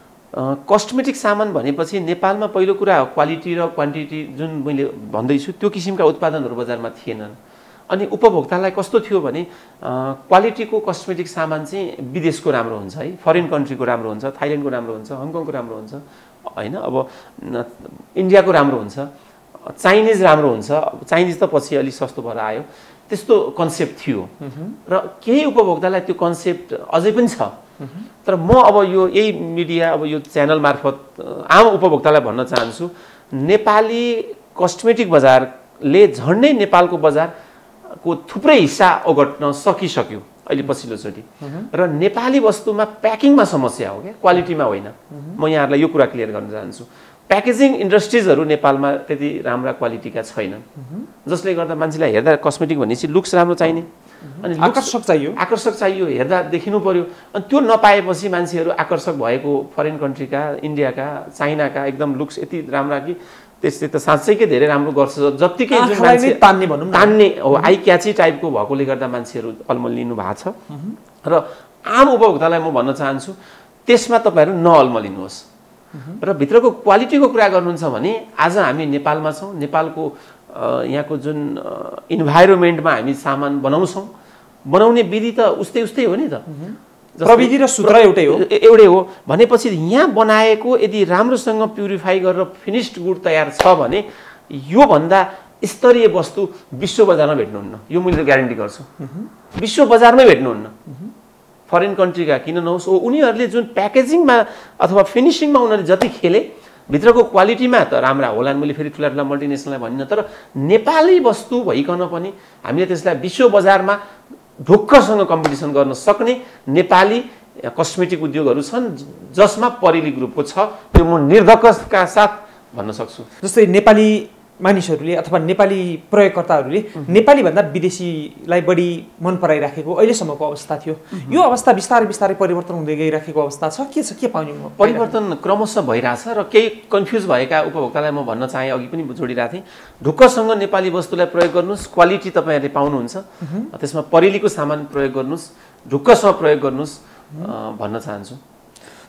कस्मेटिक सामान भनेपछि नेपालमा पहिलो कुरा क्वालिटी र क्वान्टिटी जुन मैले भन्दैछु त्यो किसिमका उत्पादनहरू बजारमा थिएनन्। अनि उपभोक्तालाई कस्तो थियो भने क्वालिटीको कस्मेटिक सामान चाहिँ विदेशको राम्रो हुन्छ है, फरेन कन्ट्रीको राम्रो हुन्छ, थाइल्यान्डको राम्रो हुन्छ, हङकङको राम्रो हुन्छ, होइन? अब इन्डियाको राम्रो हुन्छ, चाइनिज राम्रो हुन्छ। चाइनिज त पछि अलिक सस्तो भएर आयो, त्यस्तो कन्सेप्ट थियो। र केही उपभोक्तालाई त्यो कन्सेप्ट अझै पनि छ। तर म अब यो यही मिडिया, अब यो च्यानल मार्फत आम उपभोक्तालाई भन्न चाहन्छु, नेपाली कस्मेटिक बजारले झन्डै नेपालको बजारको थुप्रै हिस्सा ओगट्न सकिसक्यो अहिले पछिल्लोचोटि। र नेपाली वस्तुमा प्याकिङमा समस्या हो क्या, क्वालिटीमा होइन। म यहाँहरूलाई यो कुरा क्लियर गर्न चाहन्छु। प्याकेजिङ इन्डस्ट्रिजहरू नेपालमा त्यति राम्रा क्वालिटीका छैनन्, जसले गर्दा मान्छेलाई हेर्दा कस्मेटिक भनेपछि लुक्स राम्रो चाहिने, अनि आकर्षक चाहियो, आकर्षक चाहियो, हेर्दा देखिनु पर्यो। अनि त्यो नपाएपछि मान्छेहरू आकर्षक भएको फरेन कन्ट्रीका, इन्डियाका, चाइनाका एकदम लुक्स यति राम्रा कि त्यसले त साँच्चैकै धेरै राम्रो गर्छ। जत्तिकै जुन मान्छे तान्ने भनौँ तान्ने हो, आई क्याची टाइपको भएकोले गर्दा मान्छेहरू अल्मलिनु भएको छ। र आम उपभोक्तालाई म भन्न चाहन्छु त्यसमा तपाईँहरू नअल्मलिनुहोस्। र भित्रको क्वालिटीको कुरा गर्नुहुन्छ भने आज हामी नेपालमा छौँ, नेपालको यहाँको जुन इन्भाइरोमेन्टमा हामी सामान बनाउँछौँ, बनाउने विधि त उस्तै उस्तै हो नि त, प्रविधि र सूत्र एउटै हो एउटै हो भनेपछि यहाँ बनाएको यदि राम्रोसँग प्युरिफाई गरेर फिनिस्ड गुड तयार छ भने योभन्दा स्तरीय वस्तु विश्व बजारमा भेट्नुहुन्न। यो मैले ग्यारेन्टी गर्छु, विश्व बजारमै भेट्नुहुन्न। फरेन कन्ट्रीका किन नहोस्, उनीहरूले जुन प्याकेजिङमा अथवा फिनिसिङमा उनीहरूले जति खेले भित्रको क्वालिटीमा त राम्रा होलान्। मैले फेरि ठुला ठुला मल्टिनेसनललाई भनिनँ, तर नेपाली वस्तु भइकन पनि हामीले त्यसलाई विश्व बजारमा ढुक्कसँग कम्पिटिसन गर्न सक्ने नेपाली कस्मेटिक उद्योगहरू छन्, जसमा परेली ग्रुपको छ। त्यो म निर्धक्कका साथ भन्न सक्छु। जस्तै नेपाली मानिसहरूले अथवा नेपाली प्रयोगकर्ताहरूले नेपाली भन्दा विदेशीलाई बढी मन पराइराखेको अहिलेसम्मको अवस्था थियो। यो अवस्था बिस्तारै बिस्तारै परिवर्तन हुँदै गइराखेको अवस्था छ, के छ, के पाउने? परिवर्तन क्रमशः भइरहेछ र केही कन्फ्युज भएका उपभोक्तालाई म भन्न चाहेँ, अघि पनि जोडिरहेको थिएँ, ढुक्कसँग नेपाली वस्तुलाई प्रयोग गर्नुहोस्, क्वालिटी तपाईँहरूले पाउनुहुन्छ। त्यसमा परेलीको सामान प्रयोग गर्नुहोस्, ढुक्कसँग प्रयोग गर्नुहोस् भन्न चाहन्छु।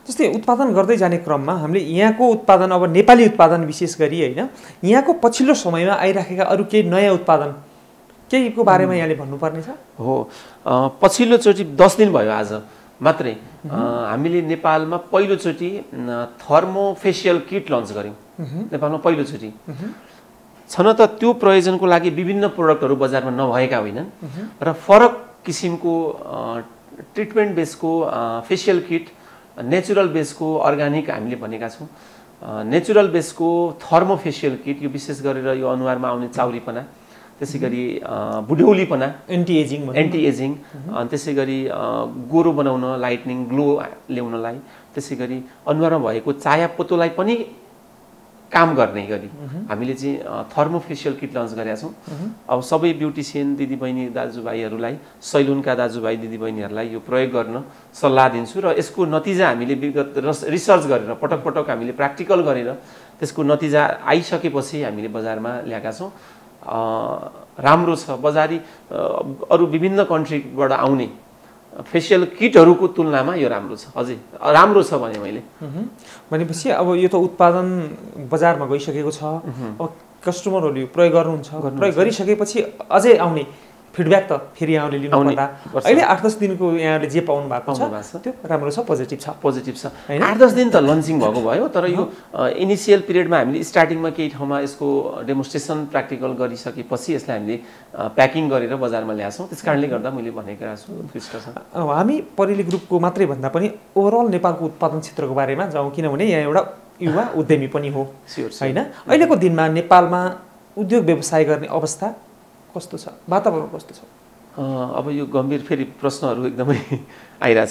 जस्तै उत्पादन गर्दै जाने क्रममा हामीले यहाँको उत्पादन अब नेपाली उत्पादन विशेष गरी होइन यहाँको पछिल्लो समयमा आइराखेका अरू केही नयाँ उत्पादन केहीको बारेमा यहाँले भन्नुपर्ने छ? हो, पछिल्लोचोटि दस दिन भयो आज मात्रै हामीले नेपालमा पहिलोचोटि थर्मोफेसियल किट लन्च गऱ्यौँ। नेपालमा पहिलोचोटि छन त त्यो प्रयोजनको लागि विभिन्न प्रोडक्टहरू बजारमा नभएका होइनन् र फरक किसिमको ट्रिटमेन्ट बेसको फेसियल किट, नेचुरल बेसको अर्ग्यानिक हामीले भनेका छौँ। नेचुरल बेसको थर्मोफेसियल किट यो विशेष गरेर यो अनुहारमा आउने चाउरीपना, त्यसै गरी बुढौलीपना, एन्टी एजिङ एन्टी एजिङ अनि त्यसै गरी गोरो बनाउन, लाइटनिङ, ग्लो ल्याउनलाई, त्यसै गरी अनुहारमा भएको चाया पोतोलाई पनि काम गर्ने गरी हामीले चाहिँ थर्मोफेसियल किट लन्च गरेका छौँ। अब सबै ब्युटिसियन दिदीबहिनी दाजुभाइहरूलाई, सैलुनका दाजुभाइ दिदीबहिनीहरूलाई यो प्रयोग गर्न सल्लाह दिन्छु र यसको नतिजा हामीले विगत रिसर्च गरेर पटक पटक हामीले प्र्याक्टिकल गरेर त्यसको नतिजा आइसकेपछि हामीले बजारमा ल्याएका छौँ। राम्रो छ। बजारी अरू विभिन्न कन्ट्रीबाट आउने फेसियल किटहरूको तुलनामा यो राम्रो छ, अझै राम्रो छ भने मैले भनेपछि अब यो त उत्पादन बजारमा गइसकेको छ, अब कस्टमरहरूले प्रयोग गर्नुहुन्छ, प्रयोग गरिसकेपछि अझै आउने फिडब्याक त फेरि यहाँले लिनुपर्दा अहिले आठ दस दिनको यहाँले जे पाउनु भएको छ त्यो राम्रो छ, पोजिटिभ छ। पोजिटिभ छ। आठ दस दिन त लन्चिङ भएको भयो, तर यो इनिसियल पिरियडमा हामीले स्टार्टिङमा केही ठाउँमा यसको डेमोन्स्ट्रेसन प्र्याक्टिकल गरिसकेपछि यसलाई हामीले प्याकिङ गरेर बजारमा ल्याएछौँ। त्यस कारणले गर्दा मैले भनेको छु उत्कृष्ट छ। हामी परिली ग्रुपको मात्रै भन्दा पनि ओभरअल नेपालको उत्पादन क्षेत्रको बारेमा जाउँ, किनभने यहाँ एउटा युवा उद्यमी पनि हो होइन। अहिलेको दिनमा नेपालमा उद्योग व्यवसाय गर्ने अवस्था कस्तो छ, वातावरण कस्तो छ? अब यो गम्भीर फेरि प्रश्नहरू एकदमै आइरहेछ।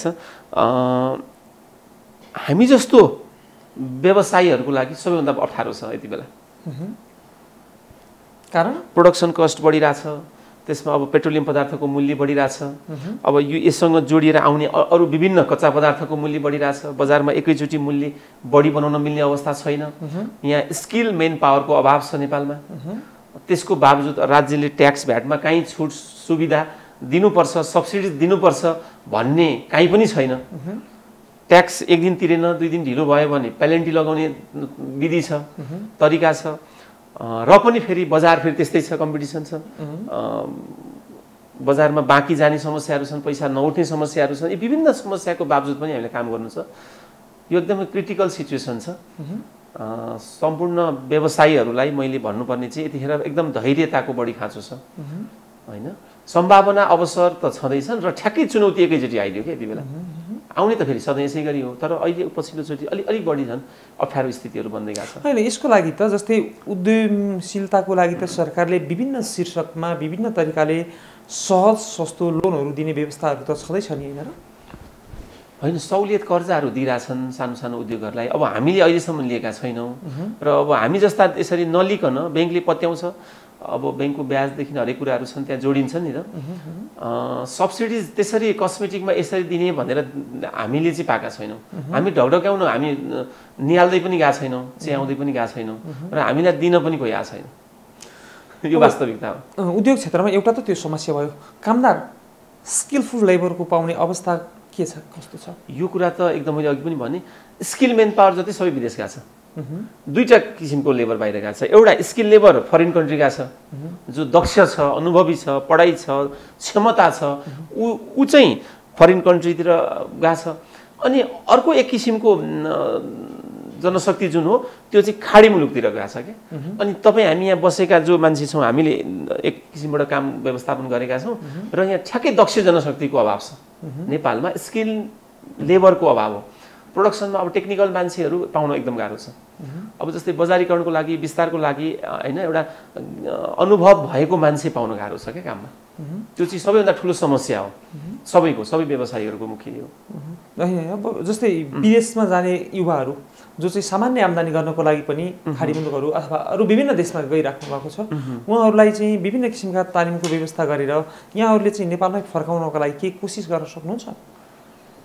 हामी जस्तो व्यवसायीहरूको लागि सबैभन्दा अप्ठ्यारो छ यति बेला। कारण प्रोडक्सन कस्ट बढिरहेछ, त्यसमा अब पेट्रोलियम पदार्थको मूल्य बढिरहेछ, अब यो यससँग जोडिएर आउने अरू विभिन्न कच्चा पदार्थको मूल्य बढिरहेछ, बजारमा एकैचोटि मूल्य बढी बनाउन मिल्ने अवस्था छैन। यहाँ स्किल मेन पावरको अभाव छ नेपालमा। त्यसको बावजुद राज्यले ट्याक्स भ्याटमा कहीँ छुट सुविधा दिनुपर्छ, सब्सिडी दिनुपर्छ भन्ने कहीँ पनि छैन। ट्याक्स एक दिन तिरेन, दुई दिन ढिलो भयो भने पेनल्टी लगाउने विधि छ, तरिका छ। र पनि फेरि बजार फेरि त्यस्तै छ, कम्पिटिसन छ। बजारमा बाँकी जाने समस्याहरू छन्, पैसा नउठ्ने समस्याहरू छन्। यी विभिन्न समस्याको बावजुद पनि हामीले काम गर्नु छ। यो एकदमै क्रिटिकल सिचुएसन छ। सम्पूर्ण व्यवसायीहरूलाई मैले भन्नुपर्ने चाहिँ यतिखेर एकदम धैर्यताको बढी खाँचो छ होइन। सम्भावना अवसर त छँदैछन् र ठ्याक्कै चुनौती एकैचोटि आइदियो क्या यति बेला। आउने त फेरि सधैँ यसै गरी हो, तर अहिले पछिल्लोचोटि अलिक अलिक बढी झन् अप्ठ्यारो स्थितिहरू बन्दै गएको छ। होइन, यसको लागि त जस्तै उद्यमशीलताको लागि त सरकारले विभिन्न शीर्षकमा विभिन्न तरिकाले सहज सस्तो लोनहरू दिने व्यवस्थाहरू त छँदैछ नि होइन र? होइन, सहुलियत कर्जाहरू दिइरहेछन् सानो सानो उद्योगहरूलाई। अब हामीले अहिलेसम्म लिएका छैनौँ र अब हामी जस्ता यसरी नलिकन ब्याङ्कले पत्याउँछ। अब ब्याङ्कको ब्याजदेखि हरेक कुराहरू छन् त्यहाँ जोडिन्छ नि त। सब्सिडिज त्यसरी कस्मेटिकमा यसरी दिने भनेर हामीले चाहिँ पाएका छैनौँ। हामी ढकढक्याउन हामी निहाल्दै पनि गएको छैनौँ, च्याउँदै पनि गएको छैनौँ र हामीलाई दिन पनि कोही आएको छैन। यो वास्तविकता हो। उद्योग क्षेत्रमा एउटा त त्यो समस्या भयो, कामदार स्किलफुल लेबरको पाउने अवस्था के छ, कस्तो छ? यो कुरा त एकदम मैले अघि पनि भने, स्किल मेन पावर जति सबै विदेश गएको छ। दुईटा किसिमको लेबर बाहिर गएको छ। एउटा स्किल लेबर फरेन कन्ट्री गएको छ, जो दक्ष छ, अनुभवी छ, पढाइ छ, क्षमता छ, ऊ ऊ चाहिँ फरेन कन्ट्रीतिर गएको छ। अनि अर्को एक किसिमको जनशक्ति जुन हो त्यो चाहिँ खाडी मुलुकतिर गएको छ क्या। अनि तपाईँ हामी यहाँ बसेका जो मान्छे छौँ, हामीले एक किसिमबाट काम व्यवस्थापन गरेका छौँ र यहाँ ठ्याक्कै दक्ष जनशक्तिको अभाव छ। नेपालमा स्किल लेबरको अभाव हो। प्रोडक्सनमा अब टेक्निकल मान्छेहरू पाउन एकदम गाह्रो छ। अब जस्तै बजारीकरणको लागि, विस्तारको लागि होइन, एउटा अनुभव भएको मान्छे पाउन गाह्रो छ क्या काममा। त्यो चाहिँ सबैभन्दा ठुलो समस्या हो सबैको, सबै व्यवसायीहरूको मुख्य हो। अब जस्तै विदेशमा जाने युवाहरू जो चाहिँ सामान्य आम्दानी गर्नको लागि पनि खाडी मुलुकहरू अथवा अरू विभिन्न देशमा गइराख्नु भएको छ, उहाँहरूलाई चाहिँ विभिन्न किसिमका तालिमको व्यवस्था गरेर यहाँहरूले चाहिँ नेपालमै फर्काउनको लागि के कोसिस गर्न सक्नुहुन्छ?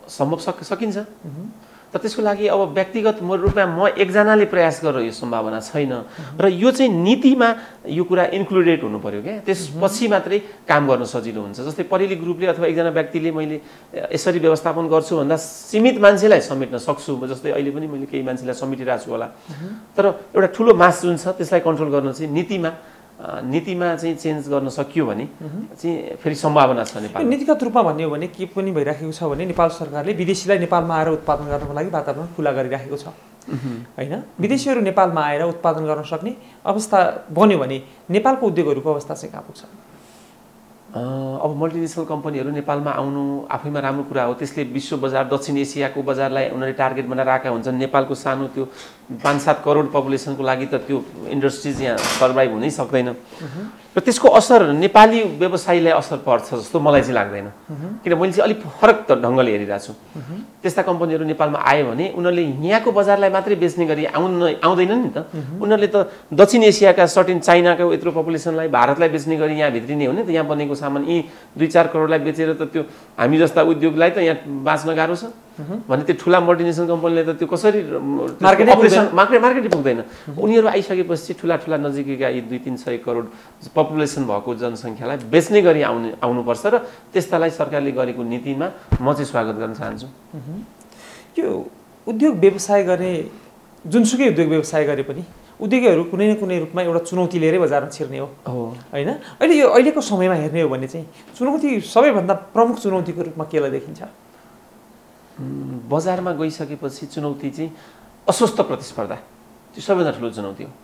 सम्भव सक सकिन्छ। तर त्यसको लागि अब व्यक्तिगत रूपमा म एकजनाले प्रयास गरेर यो सम्भावना छैन र यो चाहिँ नीतिमा यो कुरा इन्क्लुडेड हुनु पर्यो क्या, त्यसपछि मात्रै काम गर्न सजिलो हुन्छ। जस्तै परिली ग्रुपले अथवा एकजना व्यक्तिले मैले यसरी व्यवस्थापन गर्छु भन्दा सीमित मान्छेलाई समेट्न सक्छु, जस्तै अहिले पनि मैले केही मान्छेलाई समेटिरहेको छु होला, तर एउटा ठुलो मास जुन छ त्यसलाई कन्ट्रोल गर्न चाहिँ नीतिमा नीतिमा चाहिँ चेन्ज गर्न सकियो भने चाहिँ फेरि सम्भावना छ। नेपाल नीतिगत रूपमा भन्ने हो भने के पनि भइराखेको छ भने नेपाल सरकारले विदेशीलाई नेपालमा आएर उत्पादन गर्नको लागि वातावरण खुला गरिराखेको छ हैन। विदेशीहरू नेपालमा आएर उत्पादन गर्न सक्ने अवस्था बन्यो भने नेपालको उद्योगहरूको अवस्था चाहिँ कहाँ पुग्छ? अब मल्टिनेसनल कम्पनीहरू नेपालमा आउनु आफैमा राम्रो कुरा हो। त्यसले विश्व बजार दक्षिण एसियाको बजारलाई उनीहरूले टार्गेट बनाएर राखेका हुन्छन्। नेपालको सानो त्यो पाँच सात करोड पपुलेसनको लागि त त्यो इन्डस्ट्रिज यहाँ सर्भाइभ हुनै सक्दैन र त्यसको असर नेपाली व्यवसायीलाई असर पर्छ जस्तो मलाई चाहिँ लाग्दैन। किन मैले चाहिँ अलिक फरक ढङ्गले हेरिरहेको छु। त्यस्ता कम्पनीहरू नेपालमा आयो भने उनीहरूले यहाँको बजारलाई मात्रै बेच्ने गरी आउन आउँदैनन् नि त। उनीहरूले त दक्षिण एसियाका सर्टेन चाइनाको यत्रो पपुलेसनलाई भारतलाई बेच्ने गरी यहाँ भित्रिने हो नि त। यहाँ बनेको सामान यी दुई चार करोडलाई बेचेर त त्यो हामी जस्ता उद्योगलाई त यहाँ बाँच्न गाह्रो छ भने त्यो ठुला मल्टिनेसनल कम्पनीले त त्यो कसरी अपरेसन मार्केट मार्केटै पुग्दैन। उनीहरू आइसकेपछि ठुला ठुला नजिकैका यी दुई तिन सय करोड पपुलेसन भएको जनसङ्ख्यालाई बेच्ने गरी आउने आउनुपर्छ र त्यस्तालाई सरकारले गरेको नीतिमा म चाहिँ स्वागत गर्न चाहन्छु। यो उद्योग व्यवसाय गर्ने जुनसुकै उद्योग व्यवसाय गरे पनि उद्योगीहरू कुनै न कुनै रूपमा एउटा चुनौती लिएरै बजारमा छिर्ने हो होइन। अहिले यो अहिलेको समयमा हेर्ने हो भने चाहिँ चुनौती सबैभन्दा प्रमुख चुनौतीको रूपमा केलाई देखिन्छ? बजारमा गइसकेपछि चुनौती चाहिँ अस्वस्थ प्रतिस्पर्धा, त्यो सबैभन्दा ठुलो चुनौती हो।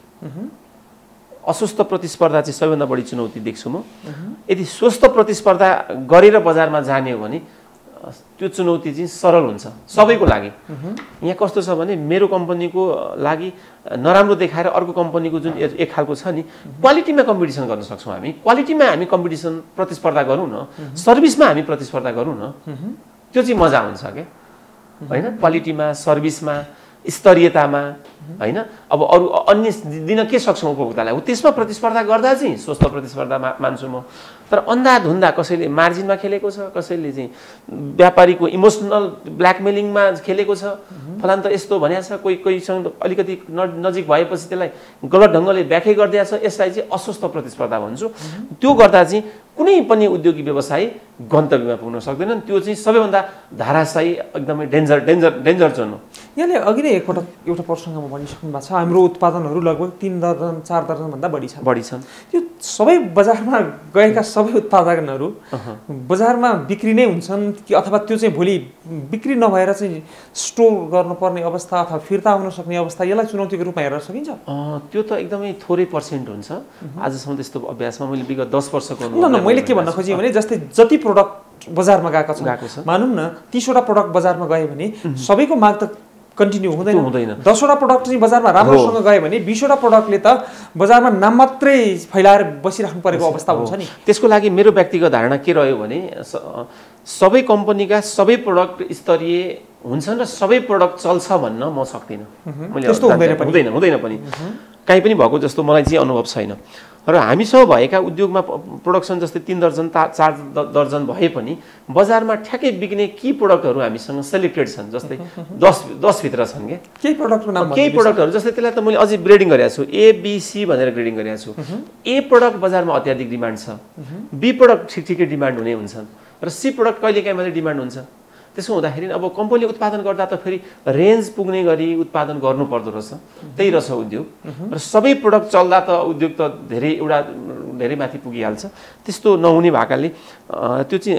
अस्वस्थ प्रतिस्पर्धा चाहिँ सबैभन्दा बढी चुनौती देख्छु म। यदि स्वस्थ प्रतिस्पर्धा गरेर बजारमा जाने हो भने त्यो चुनौती चाहिँ सरल हुन्छ सबैको लागि। यहाँ कस्तो छ भने मेरो कम्पनीको लागि नराम्रो देखाएर अर्को कम्पनीको जुन एक खालको छ नि, क्वालिटीमा कम्पिटिसन गर्न सक्छौँ हामी। क्वालिटीमा हामी कम्पिटिसन प्रतिस्पर्धा गरौँ न, सर्भिसमा हामी प्रतिस्पर्धा गरौँ न, त्यो चाहिँ मजा हुन्छ क्या होइन। क्वालिटीमा, सर्भिसमा, स्तरीयतामा होइन। अब अरू अन्य दिन के सक्छौँ उपभोक्तालाई, हो त्यसमा प्रतिस्पर्धा गर्दा चाहिँ स्वस्थ प्रतिस्पर्धा मान्छु म। तर अन्धाधुन्दा कसैले मार्जिनमा खेलेको छ, कसैले चाहिँ व्यापारीको इमोसनल ब्ल्याकमेलिङमा खेलेको छ, फलान त यस्तो भनेको छ, कोही कोहीसँग अलिकति नजिक भएपछि त्यसलाई गलत ढङ्गले व्याख्या गरिदिएको छ, यसलाई चाहिँ अस्वस्थ प्रतिस्पर्धा भन्छु। त्यो गर्दा चाहिँ कुनै पनि उद्योगी व्यवसायी गन्तव्यमा पुग्न सक्दैनन्। त्यो चाहिँ सबैभन्दा धाराशायी एकदमै डेन्जर डेन्जर डेन्जर जोन हो। यहाँले अघि नै एकपटक एउटा प्रसङ्गमा भनिसक्नु भएको छ, हाम्रो उत्पादनहरू लगभग तिन दर्जन चार दर्जनभन्दा बढी छन् बढी छन् त्यो सबै बजारमा गएका सबै उत्पादनहरू बजारमा बिक्री नै हुन्छन् कि अथवा त्यो चाहिँ भोलि बिक्री नभएर चाहिँ स्टोर गर्नुपर्ने अवस्था अथवा फिर्ता आउन सक्ने अवस्था, यसलाई चुनौतीको रूपमा हेर्न सकिन्छ? त्यो त एकदमै थोरै पर्सेन्ट हुन्छ। आजसम्म त्यस्तो अभ्यासमा मैले विगत दस वर्षको मैले के भन्न खोजेँ भने जस्तै जति प्रोडक्ट बजारमा गएको छ मानौँ न तीसवटा प्रोडक्ट बजारमा गयो भने सबैको माग त कन्टिन्यू हुँदैन हुँदैन दसवटा प्रोडक्ट चाहिँ बजारमा राम्रोसँग गयो भने बीसवटा प्रोडक्टले त बजारमा नाम मात्रै फैलाएर बसिराख्नु परेको अवस्था हुन्छ नि। त्यसको लागि मेरो व्यक्तिगत धारणा के रह्यो भने सबै कम्पनीका सबै प्रोडक्ट स्तरीय हुन्छन् र सबै प्रोडक्ट चल्छ भन्न म सक्दिनँ। मैले हुँदैन हुँदैन पनि काहीँ पनि भएको जस्तो मलाई चाहिँ अनुभव छैन। र हामीसँग भएका उद्योगमा प्रोडक्सन जस्तै तीन दर्जन चार दर्जन भए पनि बजारमा ठ्याक्कै बिक्ने की प्रोडक्टहरू हामीसँग सेलेक्टेड छन्। जस्तै दस दसभित्र छन् क्या केही प्रोडक्टको नाम, केही प्रोडक्टहरू जस्तै त्यसलाई त मैले अझै ग्रेडिङ गरेको छु, एबिसी भनेर ग्रेडिङ गरेको छु। ए प्रोडक्ट बजारमा अत्याधिक डिमान्ड छ, बी प्रोडक्ट ठिक ठिकै डिमान्ड हुने हुन्छन् र सी प्रोडक्ट कहिलेकाहीँ मात्रै डिमान्ड हुन्छ। त्यसो हुँदाखेरि अब कम्पनीले उत्पादन गर्दा त फेरि रेन्ज पुग्ने गरी उत्पादन गर्नु पर्दो रहेछ, त्यही रहेछ उद्योग। र सबै प्रोडक्ट चल्दा त उद्योग त धेरै एउटा धेरै माथि पुगिहाल्छ। त्यस्तो नहुने भएकाले त्यो चाहिँ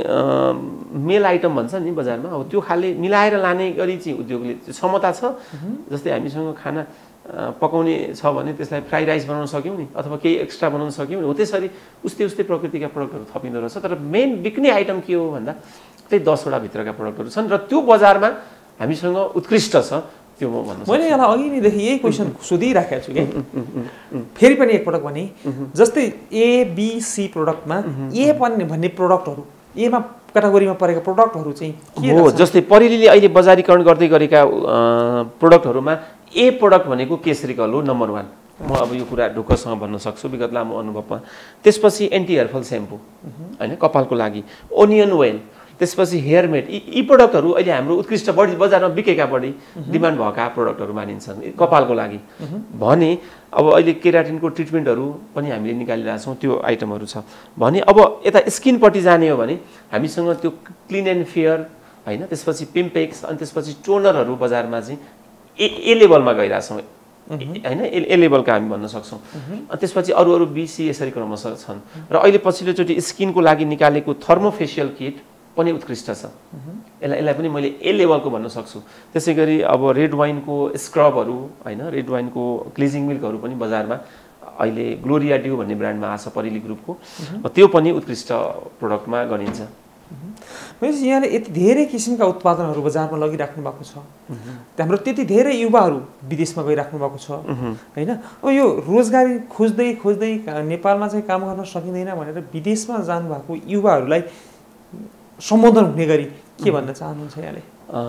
मेल आइटम भन्छ नि बजारमा, अब त्यो खाले मिलाएर लाने गरी चाहिँ उद्योगले क्षमता छ। जस्तै हामीसँग खाना पकाउने छ भने त्यसलाई फ्राई राइस बनाउन सक्यौँ नि अथवा केही एक्स्ट्रा बनाउन सक्यौँ नि, हो त्यसरी उस्तै उस्तै प्रकृतिका प्रोडक्टहरू थपिँदो रहेछ। तर मेन बिक्ने आइटम के हो भन्दा त्यही दसवटा भित्रका प्रोडक्टहरू छन् र त्यो बजारमा हामीसँग उत्कृष्ट छ। त्यो म भन्नु मैले यहाँ अघि नैदेखि यही क्वेसन सोधिराखेको छु कि फेरि पनि एकपटक भने जस्तै एबिसी प्रोडक्टमा ए भन्ने भन्ने प्रोडक्टहरू एमा क्याटेगोरीमा परेका प्रोडक्टहरू चाहिँ के हो? जस्तै परिलीले अहिले बजारीकरण गर्दै गरेका प्रोडक्टहरूमा ए प्रोडक्ट भनेको केसरी कल हो नम्बर वान। म अब यो कुरा ढुक्कसँग भन्न सक्छु विगत लामो अनुभवमा। त्यसपछि एन्टी हेयरफल सेम्पू होइन कपालको लागि, ओनियन ओइल, त्यसपछि हेयरमेड यी यी प्रडक्टहरू अहिले हाम्रो उत्कृष्ट बढी बजारमा बिकेका बढी डिमान्ड भएका प्रडक्टहरू मानिन्छन् कपालको लागि भने अब अहिले केराटिनको ट्रिटमेन्टहरू पनि हामीले निकालिरहेका छौँ त्यो आइटमहरू छ भने अब यता स्किनपट्टि जाने हो भने हामीसँग त्यो क्लिन एन्ड फेयर होइन त्यसपछि पिम्पेक्स अनि त्यसपछि टोनरहरू बजारमा चाहिँ ए ए लेभलमा गइरहेछौँ होइन ए ए लेभलका हामी भन्न सक्छौँ अनि त्यसपछि अरू अरू बिसी यसरी क्रमशः छन् र अहिले पछिल्लोचोटि स्किनको लागि निकालेको थर्मोफेसियल किट पनि उत्कृष्ट छ यसलाई यसलाई पनि मैले ए लेभलको भन्न सक्छु त्यसै गरी अब रेड वाइनको स्क्रबहरू होइन रेड वाइनको क्लिजिङ मिल्कहरू पनि बजारमा अहिले ग्लोरिया ड्यू भन्ने ब्रान्डमा आछ परिली ग्रुपको त्यो पनि उत्कृष्ट प्रोडक्टमा गनिन्छ भनेपछि यहाँले यति धेरै किसिमका उत्पादनहरू बजारमा लगिराख्नु भएको छ हाम्रो त्यति धेरै युवाहरू विदेशमा गइराख्नु भएको छ होइन अब यो रोजगारी खोज्दै खोज्दै नेपालमा चाहिँ काम गर्न सकिँदैन भनेर विदेशमा जानुभएको युवाहरूलाई सम्बोधन हुने गरी के भन्न चाहनुहुन्छ यहाँले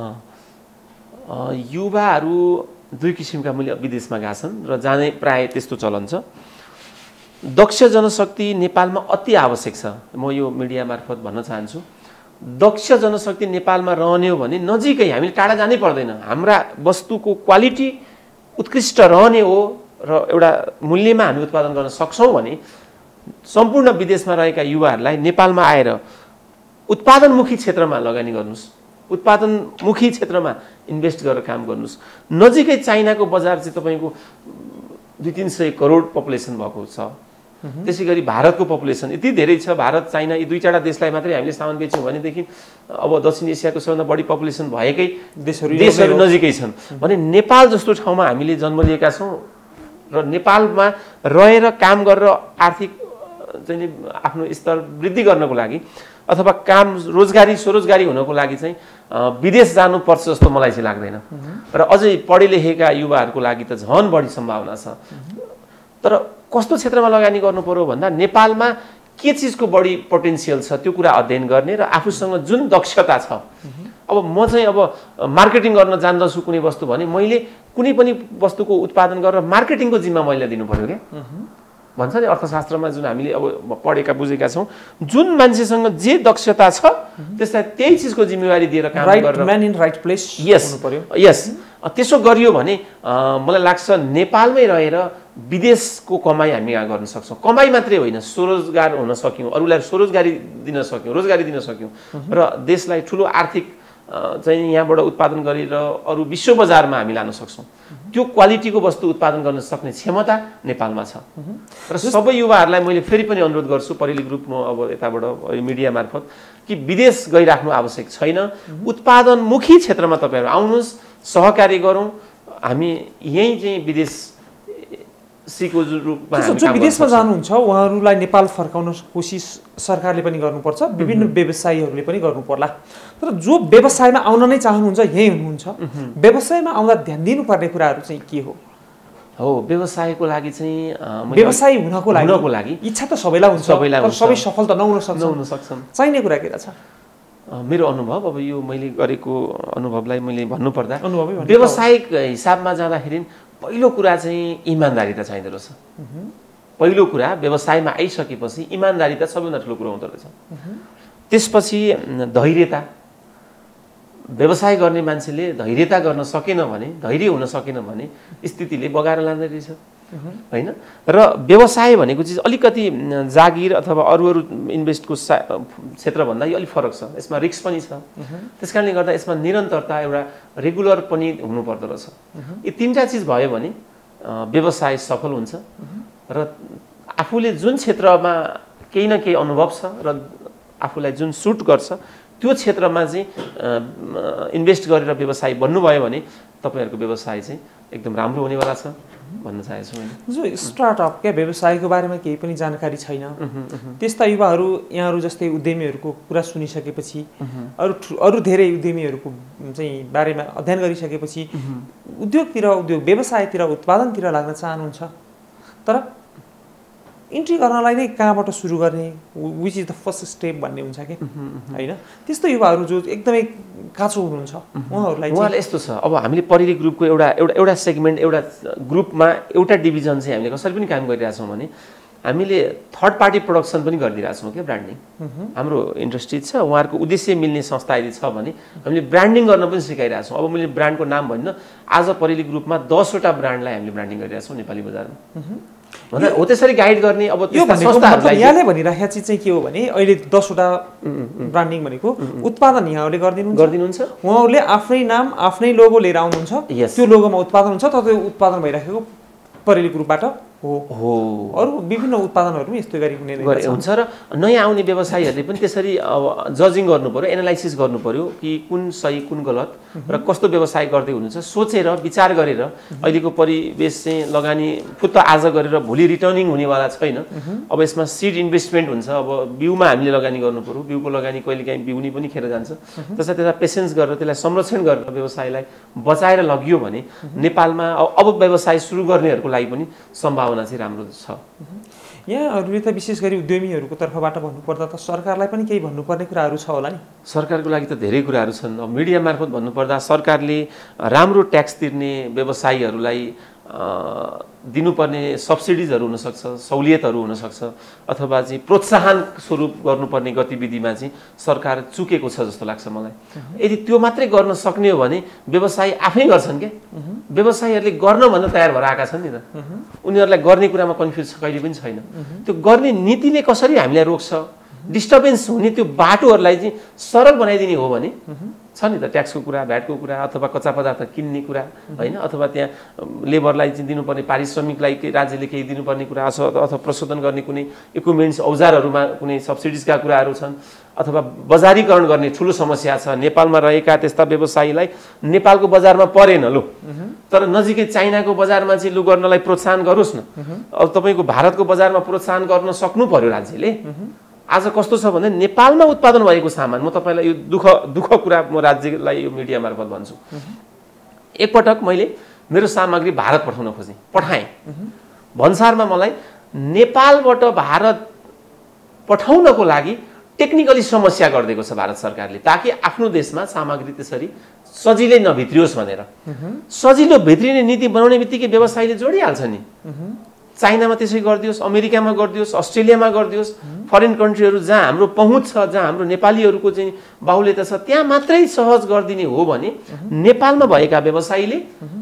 युवाहरू दुई किसिमका मूल्य विदेशमा गएका छन् र जाने प्राय त्यस्तो चलन छ दक्ष जनशक्ति नेपालमा अति आवश्यक छ म यो मिडिया मार्फत भन्न चाहन्छु दक्ष जनशक्ति नेपालमा रहने हो भने नजिकै हामीले टाढा जानै पर्दैन हाम्रा वस्तुको क्वालिटी उत्कृष्ट रहने हो र एउटा मूल्यमा हामी उत्पादन गर्न सक्छौँ भने सम्पूर्ण विदेशमा रहेका युवाहरूलाई नेपालमा आएर उत्पादनमुखी क्षेत्रमा लगानी गर्नुस् उत्पादनमुखी क्षेत्रमा इन्भेस्ट गरेर काम गर्नुस् नजिकै चाइनाको बजार चाहिँ तपाईँको दुई तिन सय करोड पपुलेसन भएको छ त्यसै गरी भारतको पपुलेसन यति धेरै छ भारत चाइना यी दुई चारवटा देशलाई मात्रै हामीले सामान बेच्यौँ भनेदेखि अब दक्षिण एसियाको सबभन्दा बढी पपुलेसन भएकै देशहरू देशहरू नजिकै छन् भने नेपाल जस्तो ठाउँमा हामीले जन्म लिएका छौँ र नेपालमा रहेर काम गरेर आर्थिक चाहिँ आफ्नो स्तर वृद्धि गर्नको लागि अथवा काम रोजगारी स्वरोजगारी हुनको लागि चाहिँ विदेश जानुपर्छ जस्तो मलाई चाहिँ लाग्दैन र अझै पढे लेखेका युवाहरूको लागि त झन् बढी सम्भावना छ तर कस्तो क्षेत्रमा लगानी गर्नु पर्यो भन्दा नेपालमा के चिजको बढी पोटेन्सियल छ त्यो कुरा अध्ययन गर्ने र आफूसँग जुन दक्षता छ अब म चाहिँ अब मार्केटिङ गर्न जान्दछु कुनै वस्तु भने मैले कुनै पनि वस्तुको उत्पादन गरेर मार्केटिङको जिम्मा मैले दिनु पर्यो क्या भन्छ नि अर्थशास्त्रमा जुन हामीले अब पढेका बुझेका छौँ जुन मान्छेसँग जे दक्षता छ त्यसलाई त्यही चिजको जिम्मेवारी दिएर काम गरेर म्यान इन राइट प्लेस हुनु पर्यो यस त्यसो गरियो भने मलाई लाग्छ नेपालमै रहेर विदेशको कमाई हामी यहाँ गर्न सक्छौँ कमाई मात्रै होइन स्वरोजगार हुन सक्यौँ अरूलाई स्वरोजगारी दिन सक्यौँ रोजगारी दिन सक्यौँ र देशलाई ठुलो आर्थिक चाहिँ यहाँबाट उत्पादन गरेर अरू विश्व बजारमा हामी लान सक्छौँ त्यो क्वालिटीको वस्तु उत्पादन गर्न सक्ने क्षमता नेपालमा छ र सबै युवाहरूलाई मैले फेरि पनि अनुरोध गर्छु परिली ग्रुप म अब यताबाट मिडिया मार्फत कि विदेश गइराख्नु आवश्यक छैन उत्पादनमुखी क्षेत्रमा तपाईँहरू आउनुहोस् सहकार्य गरौँ हामी यहीँ चाहिँ विदेश सीको रूपमा जो विदेशमा जानुहुन्छ उहाँहरूलाई नेपाल फर्काउन कोसिस सरकारले पनि गर्नुपर्छ विभिन्न व्यवसायीहरूले पनि गर्नु पर्ला तर जो व्यवसायमा आउन नै चाहनुहुन्छ यही हुनुहुन्छ व्यवसायमा आउँदा ध्यान दिनुपर्ने कुराहरू चाहिँ के हो हो व्यवसायको लागि चाहिँ व्यवसायी हुनको लागि हुनको लागि इच्छा त सबैलाई हुन्छ सबैलाई हुन्छ सबै सफल त नहुन सक्छ नहुन सक्छन् चाहिने कुरा के छ मेरो अनुभव अब यो मैले गरेको अनुभवलाई मैले भन्नुपर्दा व्यवसायिक हिसाबमा जाँदाखेरि पहिलो कुरा चाहिँ इमान्दारिता चाहिँदो रहेछ पहिलो कुरा व्यवसायमा आइसकेपछि इमान्दारिता सबैभन्दा ठुलो कुरो हुँदो रहेछ त्यसपछि धैर्यता व्यवसाय गर्ने मान्छेले धैर्यता गर्न सकेन भने धैर्य हुन सकेन भने स्थितिले बगाएर लाँदै रहेछ होइन र व्यवसाय भनेको चिज अलिकति जागिर अथवा अरू अरू इन्भेस्टको क्षेत्रभन्दा यो अलिक फरक छ यसमा रिस्क पनि छ त्यस कारणले गर्दा यसमा निरन्तरता एउटा रेगुलर पनि हुनुपर्दो रहेछ यी तिनवटा चिज भयो भने व्यवसाय सफल हुन्छ र आफूले जुन क्षेत्रमा केही न केही अनुभव छ र आफूलाई जुन सुट गर्छ त्यो क्षेत्रमा चाहिँ इन्भेस्ट गरेर व्यवसायी बन्नुभयो भने तपाईँहरूको व्यवसाय चाहिँ एकदम राम्रो हुनेवाला छ भन्न चाहेछु मैले जो स्टार्टअप क्या व्यवसायको बारेमा केही पनि जानकारी छैन त्यस्ता युवाहरू यहाँहरू जस्तै उद्यमीहरूको कुरा सुनिसकेपछि अरू अरू धेरै उद्यमीहरूको चाहिँ बारेमा अध्ययन गरिसकेपछि उद्योगतिर उद्योग व्यवसायतिर उत्पादनतिर लाग्न चाहनुहुन्छ तर इन्ट्री गर्नलाई नै कहाँबाट सुरु गर्ने which is the first step भन्ने हुन्छ कि होइन त्यस्तो युवाहरू जो एकदमै काँचो हुनुहुन्छ उहाँहरूलाई उहाँलाई यस्तो छ अब हामीले परिली ग्रुपको एउटा एउटा एउटा सेगमेन्ट एउटा ग्रुपमा एउटा डिभिजन चाहिँ हामीले कसरी पनि काम गरिरहेछौँ भने हामीले थर्ड पार्टी प्रोडक्सन पनि गरिदिरहेछौँ क्या ब्रान्डिङ। हाम्रो इन्डस्ट्री छ, उहाँहरूको उद्देश्य मिल्ने संस्था यदि छ भने हामीले ब्रान्डिङ गर्न पनि सिकाइरहेछौँ। अब मैले ब्रान्डको नाम भन्न, आज परेली ग्रुपमा दसवटा ब्रान्डलाई हामीले ब्रान्डिङ गरिरहेछौँ नेपाली बजारमा। भन्दा हो त्यसरी गाइड गर्ने। अब यो संस्थाहरूलाई यहाँले भनिराखेको चिज चाहिँ के हो भने अहिले दसवटा ब्रान्डिङ भनेको उत्पादन यहाँहरूले गरिदिनुहुन्छ गरिदिनुहुन्छ उहाँहरूले आफ्नै नाम आफ्नै लोगो लिएर आउनुहुन्छ, त्यो लोगोमा उत्पादन हुन्छ, तर त्यो उत्पादन भइराखेको परेली ग्रुपबाट हो हो अरू विभिन्न उत्पादनहरू पनि यस्तो गरी हुने हुन्छ। र नयाँ आउने व्यवसायीहरूले पनि त्यसरी अब जजिङ गर्नु पर्यो, एनालाइसिस गर्नु पर्यो कि कुन सही कुन गलत र कस्तो व्यवसाय गर्दै हुनुहुन्छ, सोचेर विचार गरेर। अहिलेको परिवेश चाहिँ लगानी फुत्त आज गरेर भोलि रिटर्निङ हुनेवाला छैन। अब यसमा सिड इन्भेस्टमेन्ट हुन्छ, अब बिउमा हामीले लगानी गर्नु पर्यो, बिउको लगानी कहिले काहीँ बिउनी पनि खेर जान्छ। त्यसलाई त्यसलाई पेसेन्स गरेर त्यसलाई संरक्षण गरेर व्यवसायलाई बचाएर लगियो भने नेपालमा अब व्यवसाय सुरु गर्नेहरूको लागि पनि सम्भावना चाहिँ राम्रो छ। यहाँ अरूले त विशेष गरी उद्यमीहरूको तर्फबाट भन्नुपर्दा त सरकारलाई पनि केही भन्नुपर्ने कुराहरू छ होला नि? सरकारको लागि त धेरै कुराहरू छन्। अब मिडिया मार्फत भन्नुपर्दा सरकारले राम्रो ट्याक्स तिर्ने व्यवसायीहरूलाई दिनुपर्ने सब्सिडिजहरू हुनसक्छ, सहुलियतहरू हुनसक्छ, अथवा चाहिँ प्रोत्साहन स्वरूप गर्नुपर्ने गतिविधिमा चाहिँ सरकार चुकेको छ जस्तो लाग्छ मलाई। यदि त्यो मात्रै गर्न सक्ने हो भने व्यवसायी आफै गर्छन् क्या। व्यवसायीहरूले गर्न भन्न तयार भएर आएका छन् नि त, उनीहरूलाई गर्ने कुरामा कन्फ्युज कहिले पनि छैन। त्यो गर्ने नीतिले कसरी हामीलाई रोक्छ, डिस्टर्बेन्स हुने त्यो बाटोहरूलाई चाहिँ सरल बनाइदिने हो भने छ नि त, ट्याक्सको कुरा, भ्याटको कुरा, अथवा कच्चा पदार्थ किन्ने कुरा होइन, अथवा त्यहाँ लेबरलाई चाहिँ दिनुपर्ने पारिश्रमिकलाई राज्यले केही दिनुपर्ने कुरा, अथवा प्रशोधन गर्ने कुनै इक्विपमेन्ट्स औजारहरूमा कुनै सब्सिडिजका कुराहरू छन्, अथवा बजारीकरण गर्ने ठुलो समस्या छ। नेपालमा रहेका त्यस्ता व्यवसायीलाई नेपालको बजारमा परेन लु, तर नजिकै चाइनाको बजारमा चाहिँ लु गर्नलाई प्रोत्साहन गरोस् न। अब तपाईँको भारतको बजारमा प्रोत्साहन गर्न सक्नु पर्यो राज्यले। आज कस्तो छ भने नेपालमा उत्पादन भएको सामान, म तपाईँलाई यो दुःख दुःख कुरा म राज्यलाई यो मिडिया मार्फत भन्छु। एकपटक मैले मेरो सामग्री भारत पठाउन खोजेँ, पठाएँ। भन्सारमा मलाई नेपालबाट भारत पठाउनको लागि टेक्निकली समस्या गरिदिएको छ भारत सरकारले, ताकि आफ्नो देशमा सामग्री त्यसरी सजिलै नभित्रियोस् भनेर। सजिलो भित्रिने नीति बनाउने बित्तिकै व्यवसायीले जोडिहाल्छ नि। चाइनामा त्यसै गरिदियोस्, अमेरिकामा गरिदियोस्, अस्ट्रेलियामा गरिदियोस्, फरेन कन्ट्रीहरू जहाँ हाम्रो पहुँच छ, जहाँ हाम्रो नेपालीहरूको चाहिँ बाहुल्यता छ, त्यहाँ मात्रै सहज गरिदिने हो भने नेपालमा भएका व्यवसायीले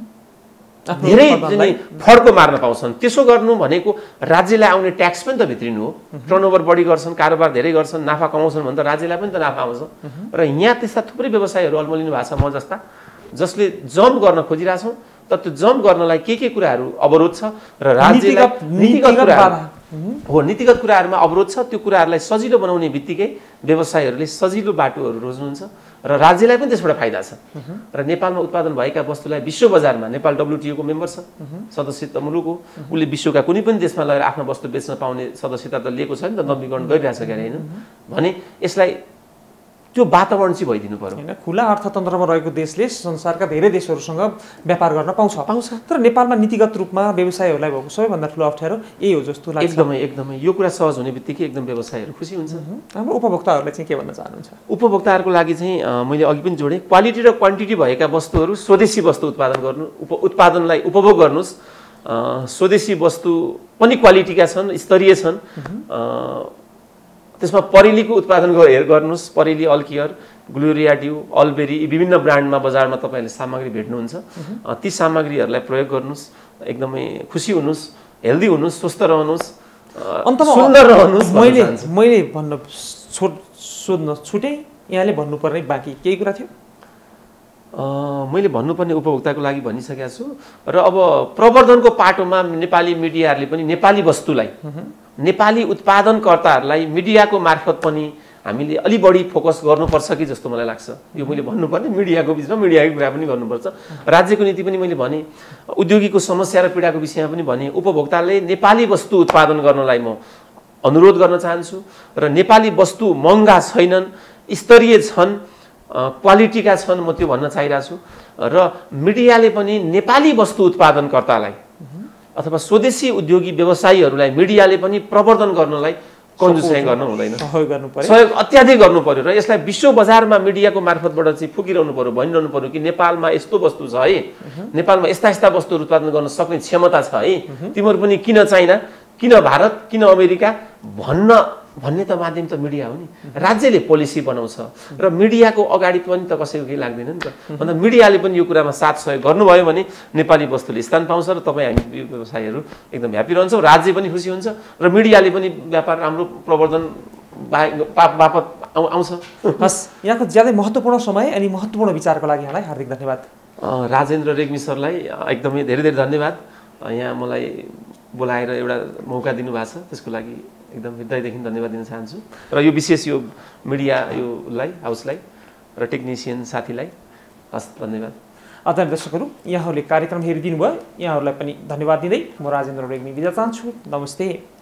धेरै फड्को मार्न पाउँछन्। त्यसो गर्नु भनेको राज्यलाई आउने ट्याक्स पनि त भित्रिनु हो। टर्नओभर बढी गर्छन्, कारोबार धेरै गर्छन्, नाफा कमाउँछन् भने त राज्यलाई पनि त नाफा आउँछ। र यहाँ त्यस्ता थुप्रै व्यवसायीहरू अल्मलिनु भएको छ म जस्ता, जसले जम्प गर्न खोजिरहेछौँ, तर त्यो जम्प गर्नलाई के के कुराहरू अवरोध छ र राज्यलाई नीतिगत कुराहरू हो, नीतिगत कुराहरूमा अवरोध छ। त्यो कुराहरूलाई सजिलो बनाउने बित्तिकै व्यवसायीहरूले सजिलो बाटोहरू रोज्नुहुन्छ र राज्यलाई पनि त्यसबाट फाइदा छ। र नेपालमा उत्पादन भएका वस्तुलाई विश्व बजारमा, नेपाल डब्ल्युटिओको मेम्बर छ, सदस्यता मुलुक हो, उसले विश्वका कुनै पनि देशमा लगेर आफ्नो वस्तु बेच्न पाउने सदस्यता त लिएको छ नि त, नवीकरण गरिरहेछ क्यारे होइन भने यसलाई त्यो वातावरण चाहिँ भइदिनु पर्यो हैन। खुला अर्थतन्त्रमा रहेको देशले संसारका धेरै देशहरूसँग व्यापार गर्न पाउँछ पाउँछ तर नेपालमा नीतिगत रूपमा व्यवसायहरूलाई भएको सबैभन्दा ठुलो अप्ठ्यारो यही हो जस्तो लाग्छ। एकदमै एकदमै यो कुरा सहज हुने बित्तिकै एकदम व्यवसायहरू खुसी हुन्छ। हाम्रो उपभोक्ताहरूलाई चाहिँ के भन्न चाहनुहुन्छ? उपभोक्ताहरूको लागि चाहिँ मैले अघि पनि जोडेँ, क्वालिटी र क्वान्टिटी भएका वस्तुहरू, स्वदेशी वस्तु उत्पादन गर्नु, उप उत्पादनलाई उपभोग गर्नुहोस्। स्वदेशी वस्तु पनि क्वालिटीका छन्, स्तरीय छन्। त्यसमा परेलीको उत्पादन गर्नुहोस्, परेली अल्कियर, ग्लोरिया ड्यू, अल्बेरी, विभिन्न ब्रान्डमा बजारमा तपाईँहरूले सामग्री भेट्नुहुन्छ। ती सामग्रीहरूलाई प्रयोग गर्नुहोस्, एकदमै खुसी हुनुहोस्, हेल्दी हुनुहोस्, स्वस्थ रहनुहोस्, अन्तमा सुन्दर रहनुहोस्। मैले मैले भन्न छोड सोध्न छुटेँ, यहाँले भन्नुपर्ने बाँकी केही कुरा थियो? मैले भन्नुपर्ने उपभोक्ताको लागि भनिसकेको छु। र अब प्रवर्धनको पाटोमा नेपाली मिडियाहरूले पनि नेपाली वस्तुलाई, नेपाली उत्पादनकर्ताहरूलाई मिडियाको मार्फत पनि हामीले अलि बढी फोकस गर्नुपर्छ कि जस्तो मलाई लाग्छ। यो मैले भन्नुपर्ने मिडियाको बिचमा मिडियाको कुरा पनि गर्नुपर्छ। राज्यको नीति पनि मैले भने, उद्योगीको समस्या र पीडाको विषयमा पनि भने, उपभोक्ताले नेपाली वस्तु उत्पादन गर्नलाई म अनुरोध गर्न चाहन्छु। र नेपाली वस्तु महँगा छैनन्, स्तरीय छन्, क्वालिटीका छन्, म त्यो भन्न चाहिरहेको छु। र मिडियाले पनि नेपाली वस्तु उत्पादनकर्तालाई अथवा स्वदेशी उद्योगी व्यवसायीहरूलाई मिडियाले पनि प्रवर्धन गर्नलाई कन्जुसाइ गर्न हुँदैन, सहयोग गर्नु पर्यो, सहयोग अत्याधिक गर्नु पर्यो। र यसलाई विश्व बजारमा मिडियाको मार्फतबाट चाहिँ फुकिरहनु पर्यो, भनिरहनु पर्यो कि नेपालमा यस्तो वस्तु छ है, नेपालमा यस्ता यस्ता वस्तुहरू उत्पादन गर्न सक्ने क्षमता छ है, तिमीहरू पनि किन चाहिन, किन भारत किन अमेरिका भन्न भन्ने त माध्यम त मिडिया हो नि। राज्यले पोलिसी बनाउँछ र मिडियाको अगाडि पनि त कसैको केही लाग्दैन नि त। अन्त मिडियाले पनि यो कुरामा साथ सहयोग गर्नुभयो भने नेपाली वस्तुले स्थान पाउँछ र तपाईँ हामी व्यवसायहरू एकदम ह्याप्पी रहन्छौँ, राज्य पनि खुसी हुन्छ र मिडियाले पनि व्यापार राम्रो प्रवर्धन बापत आउँछ। हस्, यहाँको ज्यादै महत्त्वपूर्ण समय अनि महत्त्वपूर्ण विचारको लागि यहाँलाई हार्दिक धन्यवाद। राजेन्द्र रेग्मी सरलाई एकदमै धेरै धेरै धन्यवाद। यहाँ मलाई बोलाएर एउटा मौका दिनुभएको छ, त्यसको लागि एकदम हृदयदेखि धन्यवाद दिन चाहन्छु। र यो विशेष यो मिडिया योलाई हाउसलाई र टेक्निसियन साथीलाई हस् धन्यवाद। आदरणीय दर्शकहरू, यहाँहरूले कार्यक्रम हेरिदिनु भयो, यहाँहरूलाई पनि धन्यवाद दिँदै म राजेन्द्र रेग्मी बिदा चाहन्छु। नमस्ते।